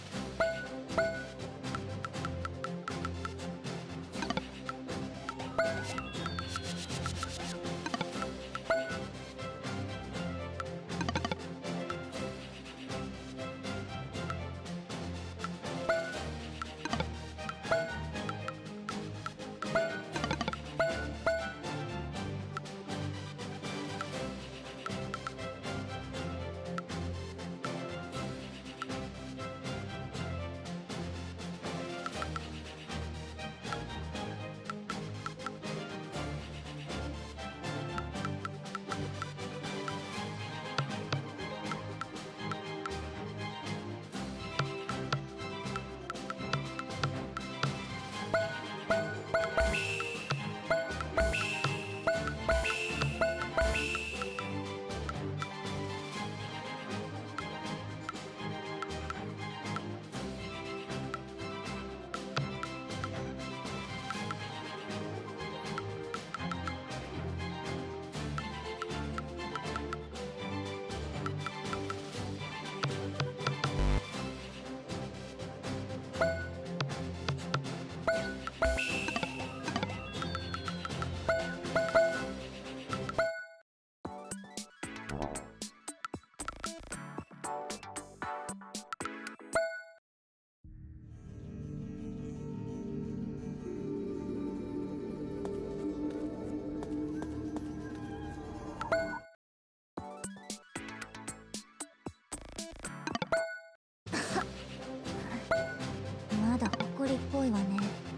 まだ誇りっぽいわね。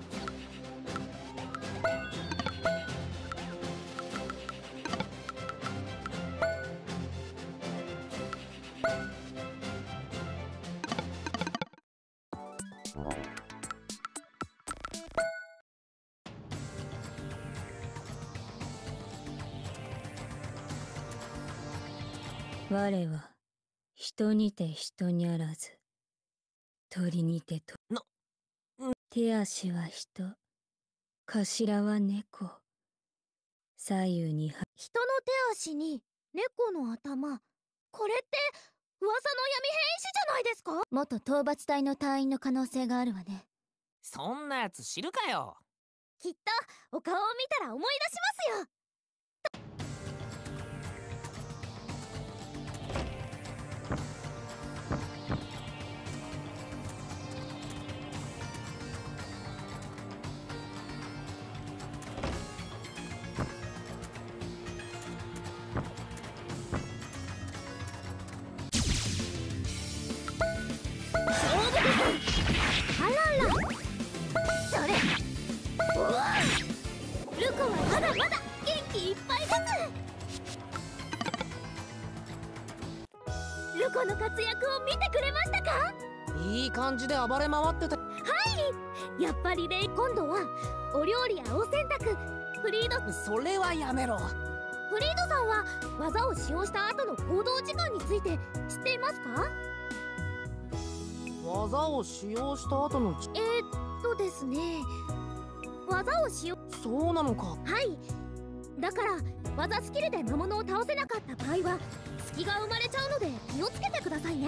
我は人にて人にあらず、鳥にてとな、 手足は人、頭は猫、左右には人の手足に猫の頭、これって噂の闇変異種じゃないですか。元討伐隊の隊員の可能性があるわね。 そんなやつ知るかよ。 きっとお顔を見たら思い出しますよ。あらら、それ、うわあ、ルコはまだまだ元気いっぱいです。ルコの活躍を見てくれましたか。 いい感じで暴れ回ってた。 はい、やっぱりね。今度はお料理やお洗濯、フリードそれはやめろ。 フリードさんは技を使用した後の行動時間について知っていますか。 技を使用した後のえー、っとですね、技を使用、 そうなのか。 はい、だから技スキルで魔物を倒せなかった場合は隙が生まれちゃうので気をつけてくださいね。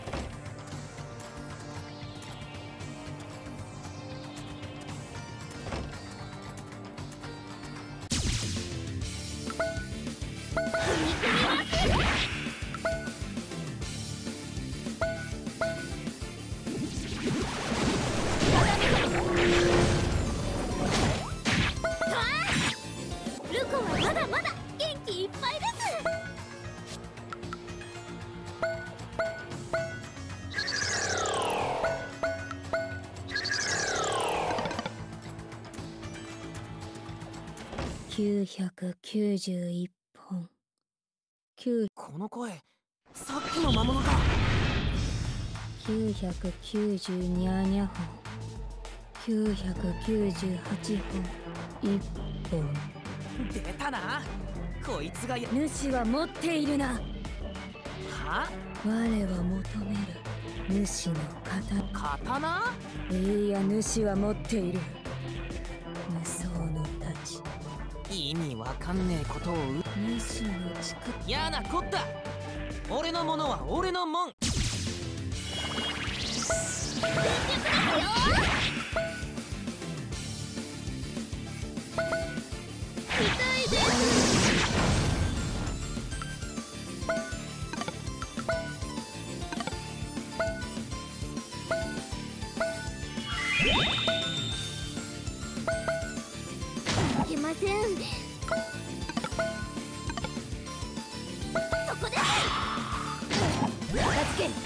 ルコはまだまだ元気いっぱいです。 きゅうひゃくきゅうじゅういっぽん、きゅうこの声、さっきの魔物か。 きゅうひゃくきゅうじゅうにゃにゃほん、きゅうひゃくきゅうじゅうはちほん、いっぽん。 出たな、こいつがや。 主は持っているな。 は？ 我は求める主の刀。 刀？ いいや、主は持っている。無双の太刀。 意味わかんねえことをう。 主の力。 やなこった。俺のものは俺のもん。 全力ですよ。痛いです。いけません。そこで片付ける。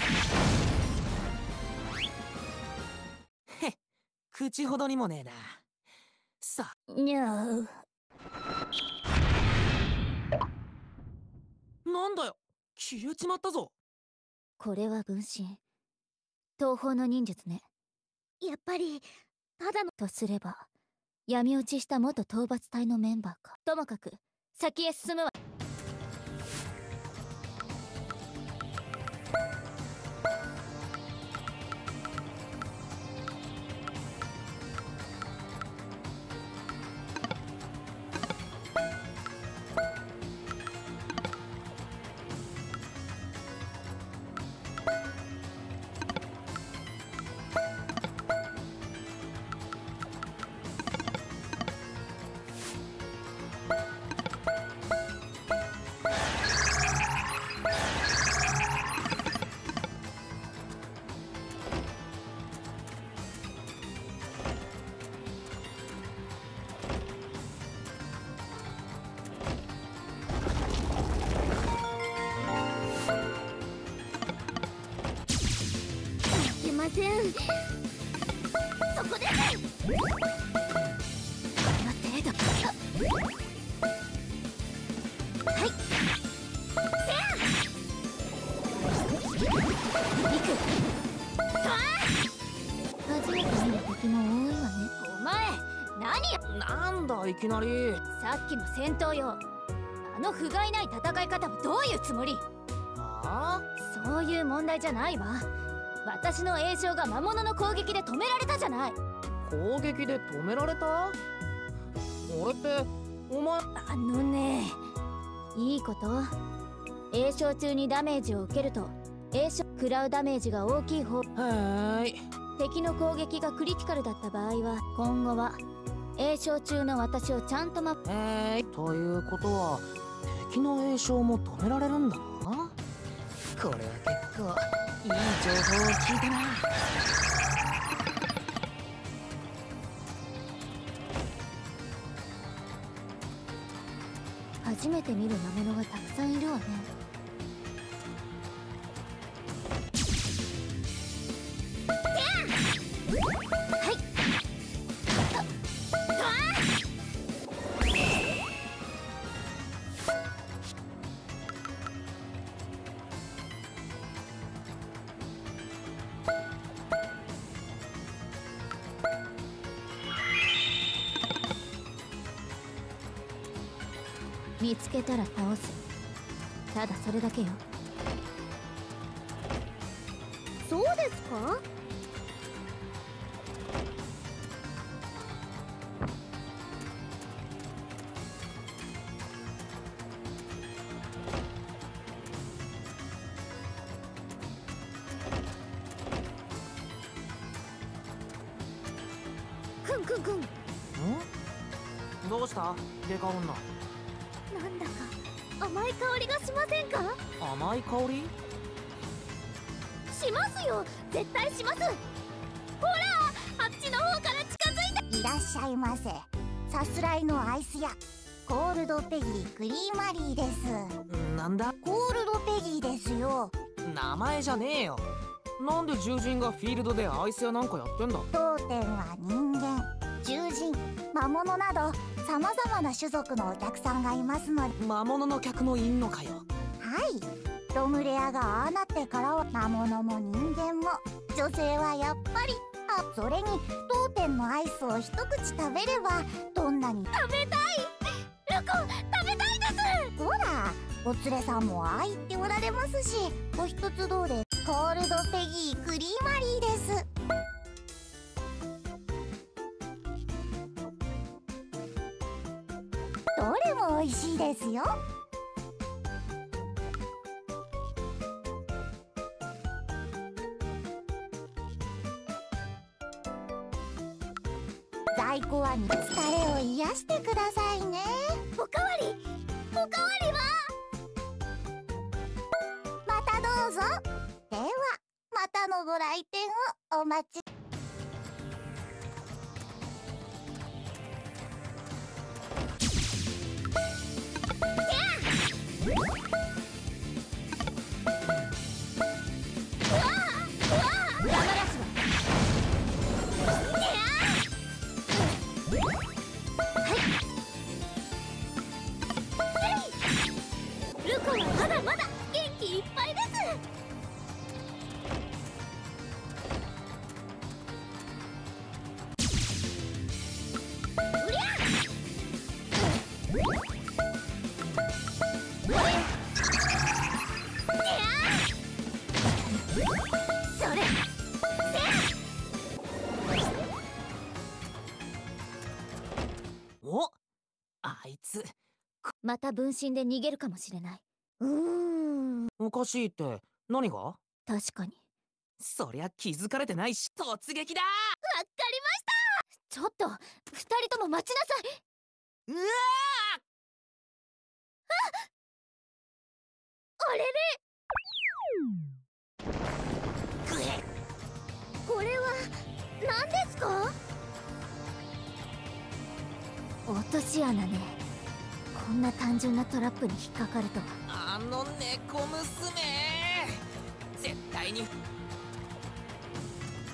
へっ、口ほどにもねえな。さあ、 にゃあ、 なんだよ、消えちまったぞ。 これは分身、東方の忍術ね。やっぱりただのとすれば闇落ちした元討伐隊のメンバーか。ともかく先へ進むわ。 せん。そこです。この程度。はいせや行く。初めて見る敵も多いわね。お前何や。 なんだいきなり。 さっきの戦闘よ。あの不甲斐ない戦い方はどういうつもり。 ああ、 そういう問題じゃないわ。私の栄翔が魔物の攻撃で止められたじゃない。 攻撃で止められた。俺ってお前。 あのね、いいこと。栄翔中にダメージを受けると栄翔食らうダメージが大きい方。 はーい。 敵の攻撃がクリティカルだった場合は今後は栄翔中の私をちゃんとまえー、ということは敵の栄翔も止められるんだな。これは結構いい情報を聞いたな。 初めて見る魔物がたくさんいるわね。はい見つけたら倒す。ただそれだけよ。そうですか。くんくんくん。 ん？どうしたデカ女。 なんだか甘い香りがしませんか。 甘い香り？ しますよ、絶対します。ほら、あっちの方から近づいて。 いらっしゃいませ。さすらいのアイス屋コールドペギークリーマリーです。 なんだ？ コールドペギーですよ。 名前じゃねえよ。なんで獣人がフィールドでアイス屋なんかやってんだ。 当店は人間、獣人、魔物などさまざまな種族のお客さんがいますので。 魔物の客もいんのかよ。 はい、ロムレアがああなってからは魔物も人間も女性はやっぱり。あ、それに当店のアイスを一口食べればどんなに。 食べたい。ルコ、食べたいです。 ほら、お連れさんもああ言っておられますし、お一つどうでコールドペギークリーマリーです。どれも美味しいですよ。在庫は疲れを癒してくださいね。 おかわり、おかわりは。 またどうぞ。ではまたのご来店をお待ち。 ルコはまだまだ元気いっぱいです。 お、あいつまた分身で逃げるかもしれない。 うーん、 おかしいって何が？ 確かに。 そりゃ気づかれてないし突撃だ。 わかりました。ちょっと二人とも待ちなさい。 うわああれれ。これは何ですか？落とし穴ね。こんな単純なトラップに引っかかるとは。 あの猫娘絶対に。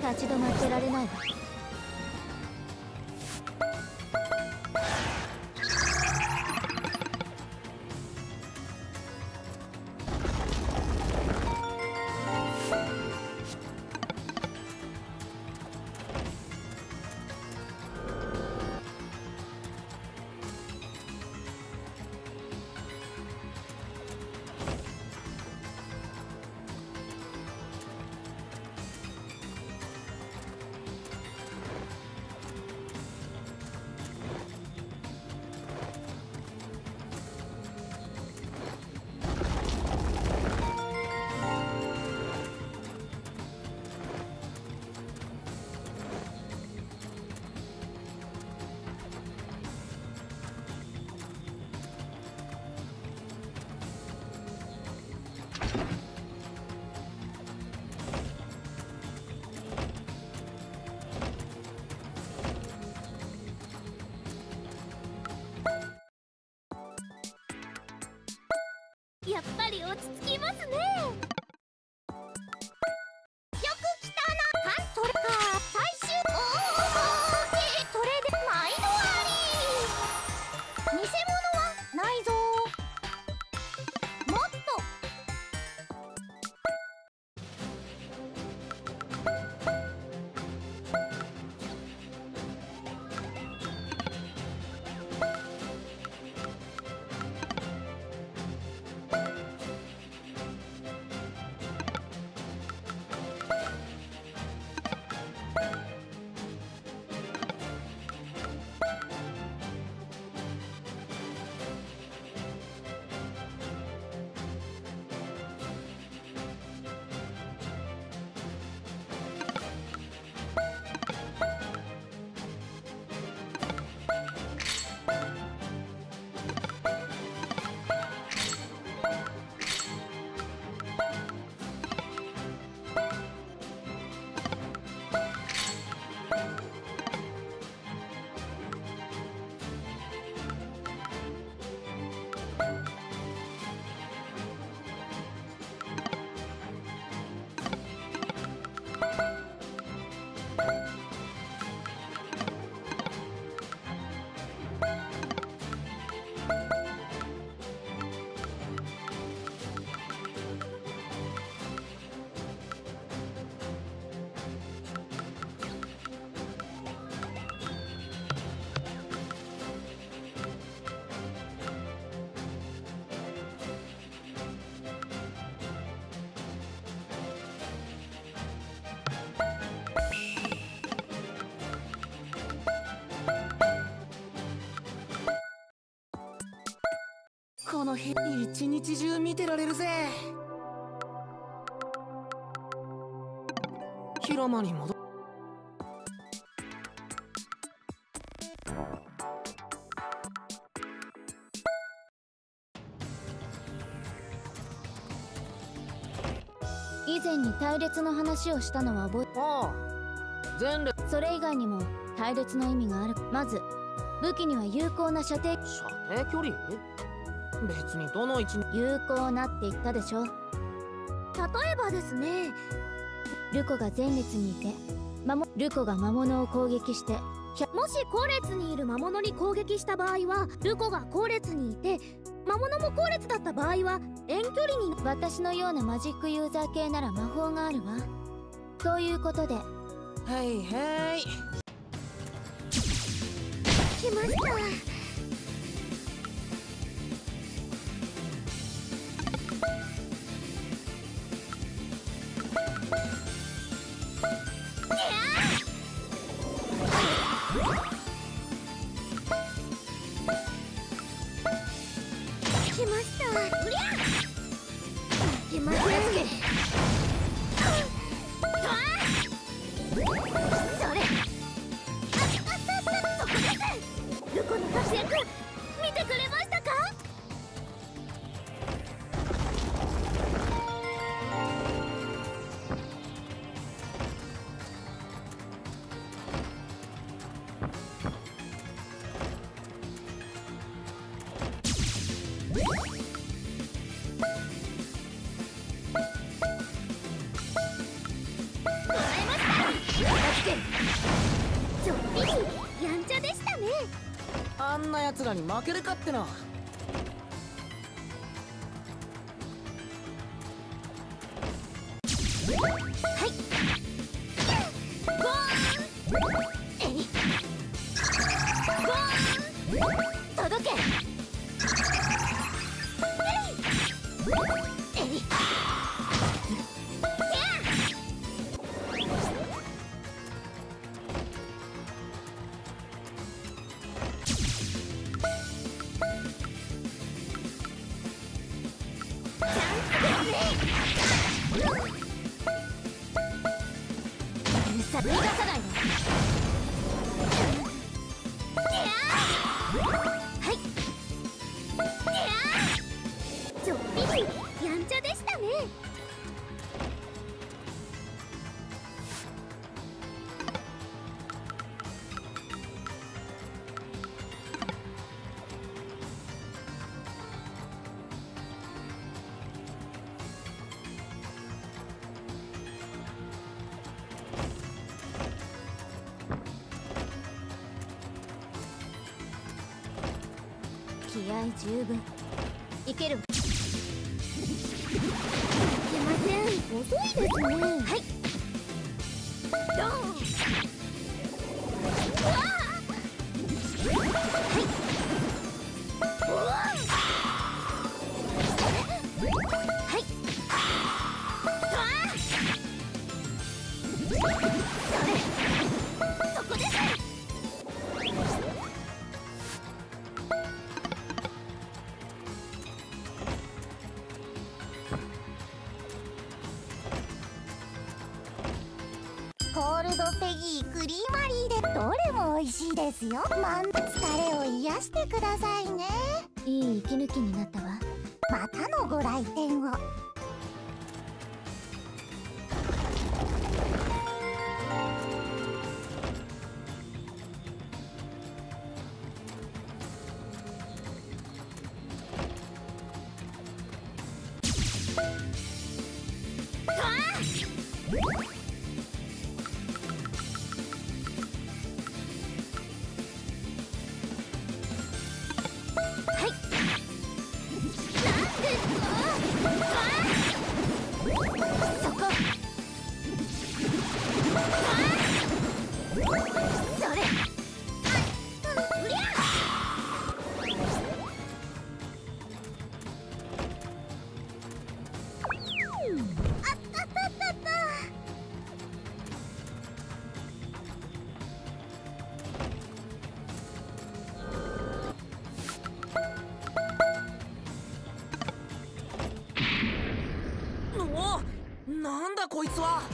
立ち止まってられないわ。 やっぱり落ち着きますね。よく来たな。かんそれか最終おーけそれで毎度あり。偽物はないぞ。もっとこの辺一日中見てられるぜ。広間に戻っ以前に隊列の話をしたのは覚えああ前列それ以外にも隊列の意味がある。まず武器には有効な射程射程距離別にどの位置に有効なって言ったでしょ。例えばですね、ルコが前列にいて魔物ルコが魔物を攻撃してもし後列にいる魔物に攻撃した場合はルコが後列にいて魔物も後列だった場合は遠距離に。私のようなマジックユーザー系なら魔法があるわ。ということではいはい来ました。来ました。うりゃ来ました。それ。あったあった。そこです。ルコの達成ちょっぴりやんちゃでしたね。 あんな奴らに負けるかっての。 はいゴーンえいゴーン届けえいえいさ逃がさないの。はいちょっぴりやんちゃでしたね。気合十分いける。いけません、遅いですね。はいドーンうわはいうわはいドアそれそこです。コールドペギークリーマリーでどれも美味しいですよ。まん疲れを癒してくださいね。 いい息抜きになったわ。 またのご来店を。そこそれうりゃあったったったったお、なんだこいつは。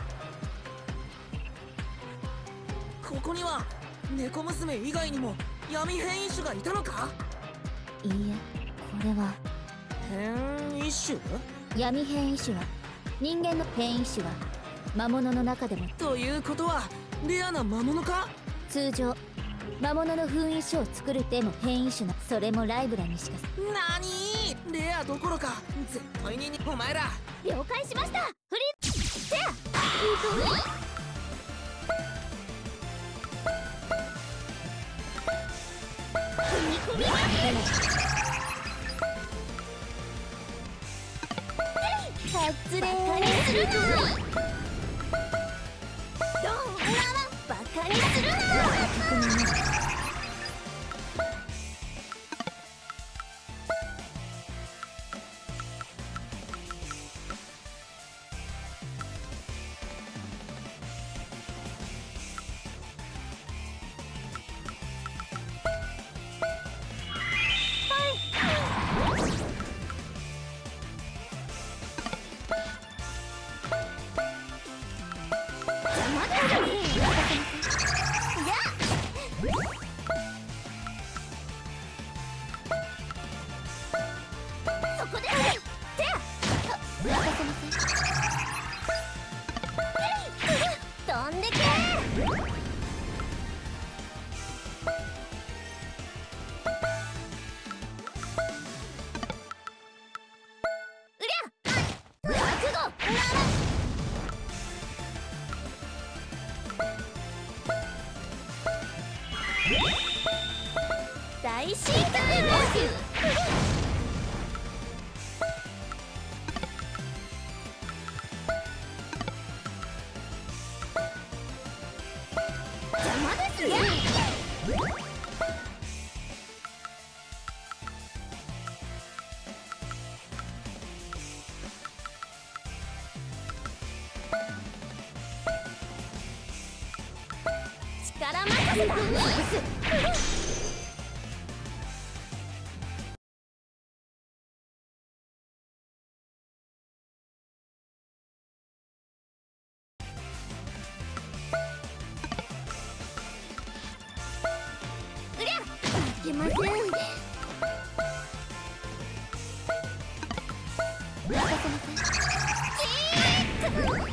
ここには猫娘以外にも闇変異種がいたのか。 いいえ、これは変異種闇変異種は人間の変異種は魔物の中でも。 ということはレアな魔物か。 通常魔物の封印書を作るでも変異種の、それもライブラにしか。 なにレアどころか絶対にお前ら。 了解しました。フリッせや踏み込み外れバカにするな。ドンバカにするな。飛んでけ。うりゃ覚悟なら大進化邪魔ですよ。力任せだ。うりゃ、いけません。任せません。チーッ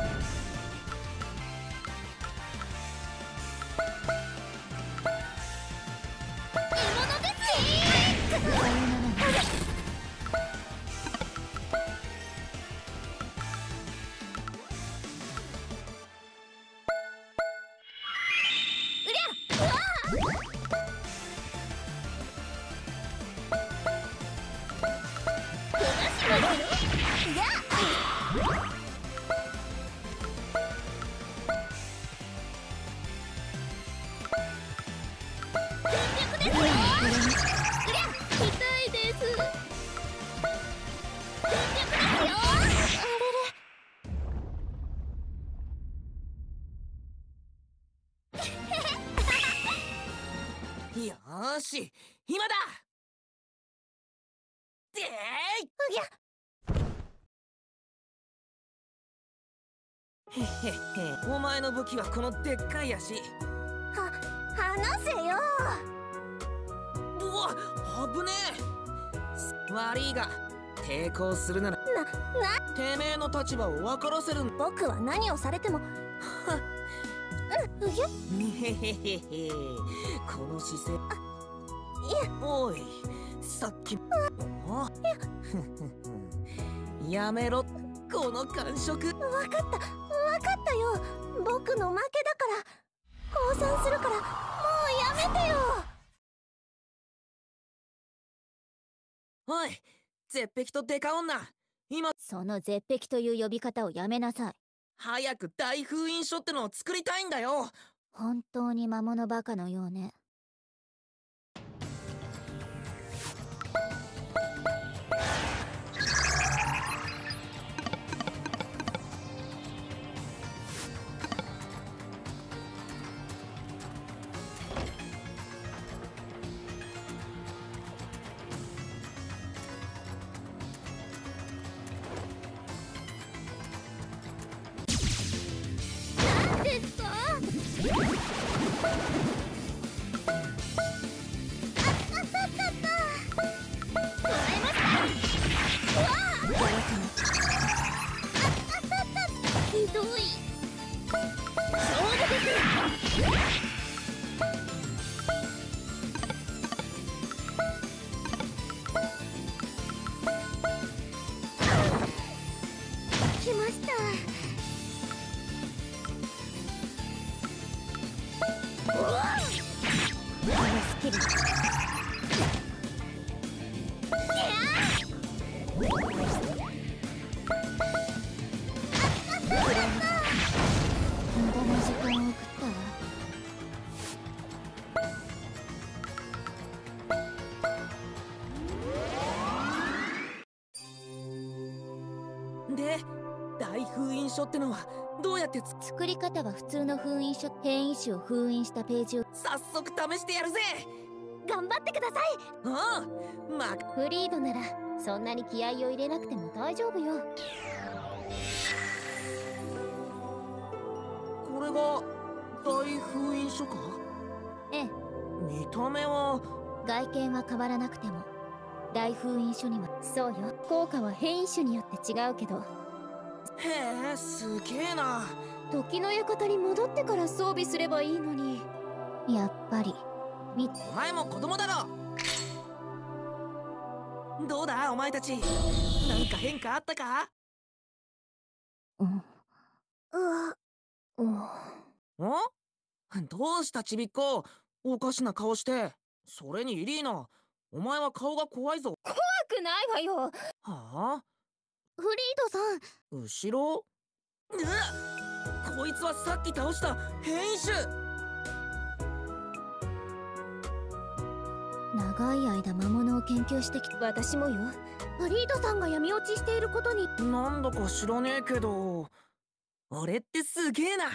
よーし、今だ。でーい。 うぎゃ。 へへへ、お前の武器はこのでっかい足。 は、離せよ。 うわ、危ねえ。悪いが抵抗するならな、な、 てめえの立場を分からせるんだ。 僕は何をされても。うん、うぎゃ。 へへへへ、この姿勢。 いや、 おい、さっき。おやめろ、この感触。 分かった、分かったよ。僕の負けだから降参するから、もうやめてよ。 おい、絶壁とデカ女、今その絶壁という呼び方をやめなさい。 早く大封印書ってのを作りたいんだよ。 本当に魔物バカのようね。なんですか？ひどい。勝負です。来ました。このスキル。無駄な時間を送ったわ。 で、大封印書ってのはどうやってつ作り方は普通の封印書。変異種を封印したページを。 早速試してやるぜ。 頑張ってください。 ああ、まあ、 フリードならそんなに気合を入れなくても大丈夫よ。 これが大封印書か。 ええ、 見た目は外見は変わらなくても大封印書には。そうよ、効果は変異種によって違うけど。 へえ、すげえな。 時の館に戻ってから装備すればいいのに。やっぱりみお前も子供だろ。どうだお前たち、なんか変化あったか。 うんうわうんお、どうしたちびっこ、 おかしな顔して。それにイリーナ、お前は顔が怖いぞ。 怖くないわよ。 はあ？ フリードさん。 後ろ？うわ！こいつはさっき倒した変異種。 長い間魔物を研究してきた。 私もよ。 フリードさんが闇落ちしていることに。 なんだか知らねえけど、俺ってすげえな。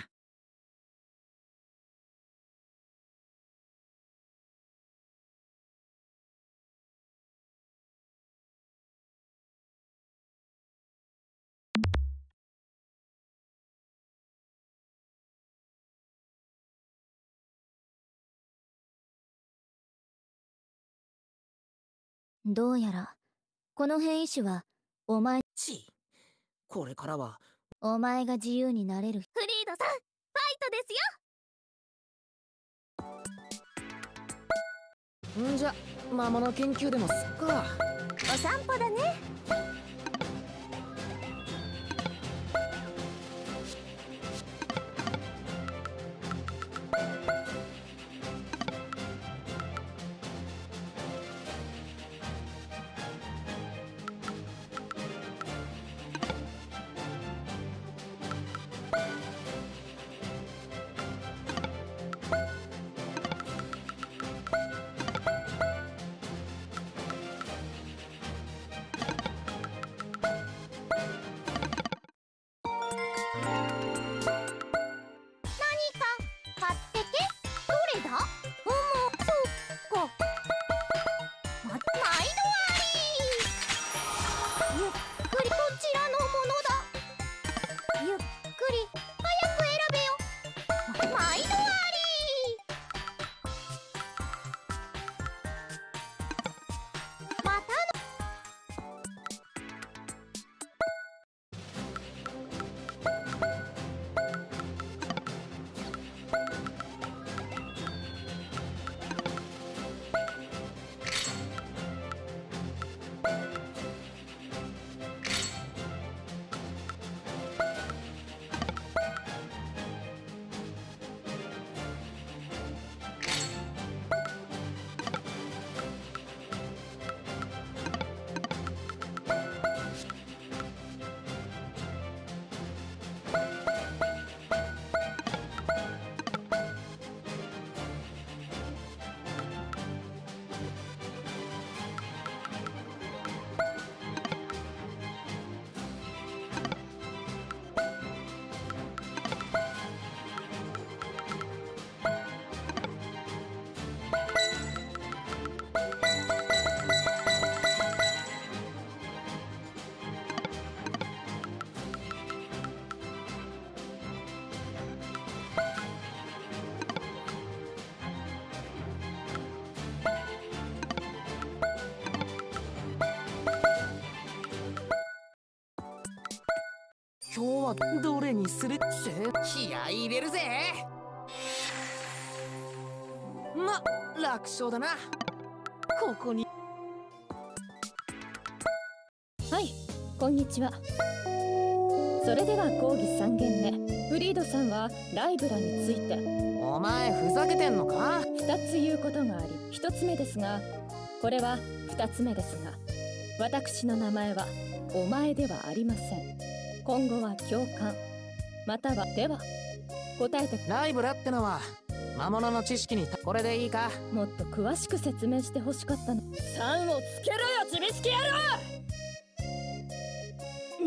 どうやらこの変異種はお前ち、これからはお前が自由になれる。フリードさん、ファイトですよ。 んじゃ魔物研究でもすっか。 お散歩だね。 今日はどれにする？気合い入れるぜ。ま、楽勝だな。ここに。 はい、こんにちは。それでは講義さん限目。フリードさんはライブラについて。 お前ふざけてんのか？ ふたつ言うことがあり、ひとつめですが、これはふたつめですが、私の名前はお前ではありません。今後は教官、またはでは答えて。 ライブラってのは魔物の知識にこれでいいか？ もっと詳しく説明してほしかったの。さんをつけろよ、ちびすき野郎！うん、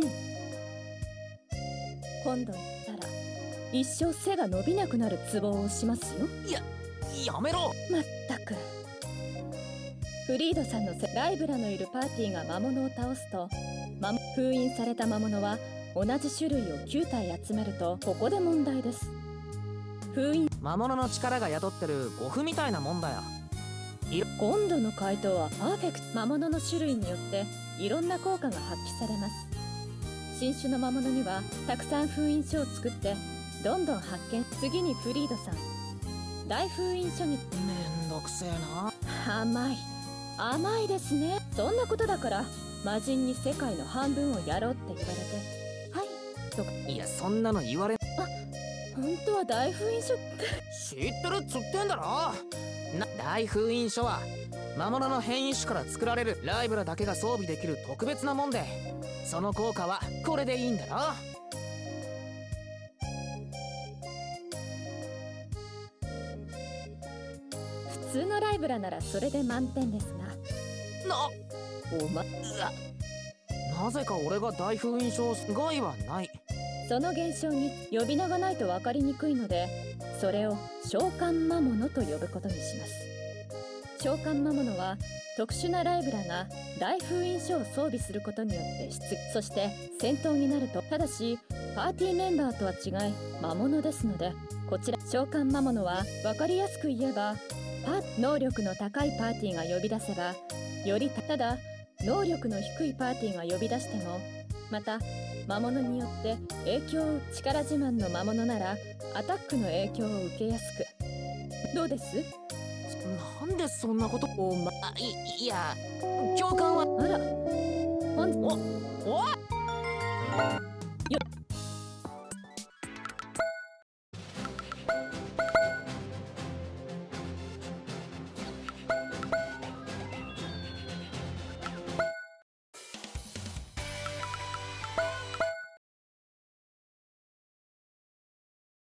今度言ったら一生背が伸びなくなるツボを押しますよ。 や、やめろ。 まったく。フリードさんのせライブラのいるパーティーが魔物を倒すと、封印された魔物は同じ種類をきゅう体集めると、ここで問題です。封印魔物の力が宿ってるゴフみたいなもんだよ。 今度の回答はパーフェクト。魔物の種類によっていろんな効果が発揮されます。新種の魔物にはたくさん封印書を作ってどんどん発見。次にフリードさん、大封印書に。 めんどくせえな。 甘い甘いですね。そんなことだから魔人に世界の半分をやろうって言われて、はいとか。 いや、そんなの言われ。 あ、本当は大封印書って。 知ってるっつってんだろ。 な大封印書は魔物の変異種から作られるライブラだけが装備できる特別なもんで、その効果はこれでいいんだろ。 普通のライブラならそれで満点ですが、 なおまなぜか俺が大封印書害はない。 その現象に呼び名がないと分かりにくいので、それを召喚魔物と呼ぶことにします。召喚魔物は特殊なライブラが大封印書を装備することによって出、そして戦闘になると、ただしパーティーメンバーとは違い魔物ですので、こちら召喚魔物は分かりやすく言えば、パー能力の高いパーティーが呼び出せばより、ただ能力の低いパーティーが呼び出しても、また魔物によって影響を、力自慢の魔物ならアタックの影響を受けやすく。どうです？ なんでそんなこと。 おまあいいや共感は。 あら、ほんおお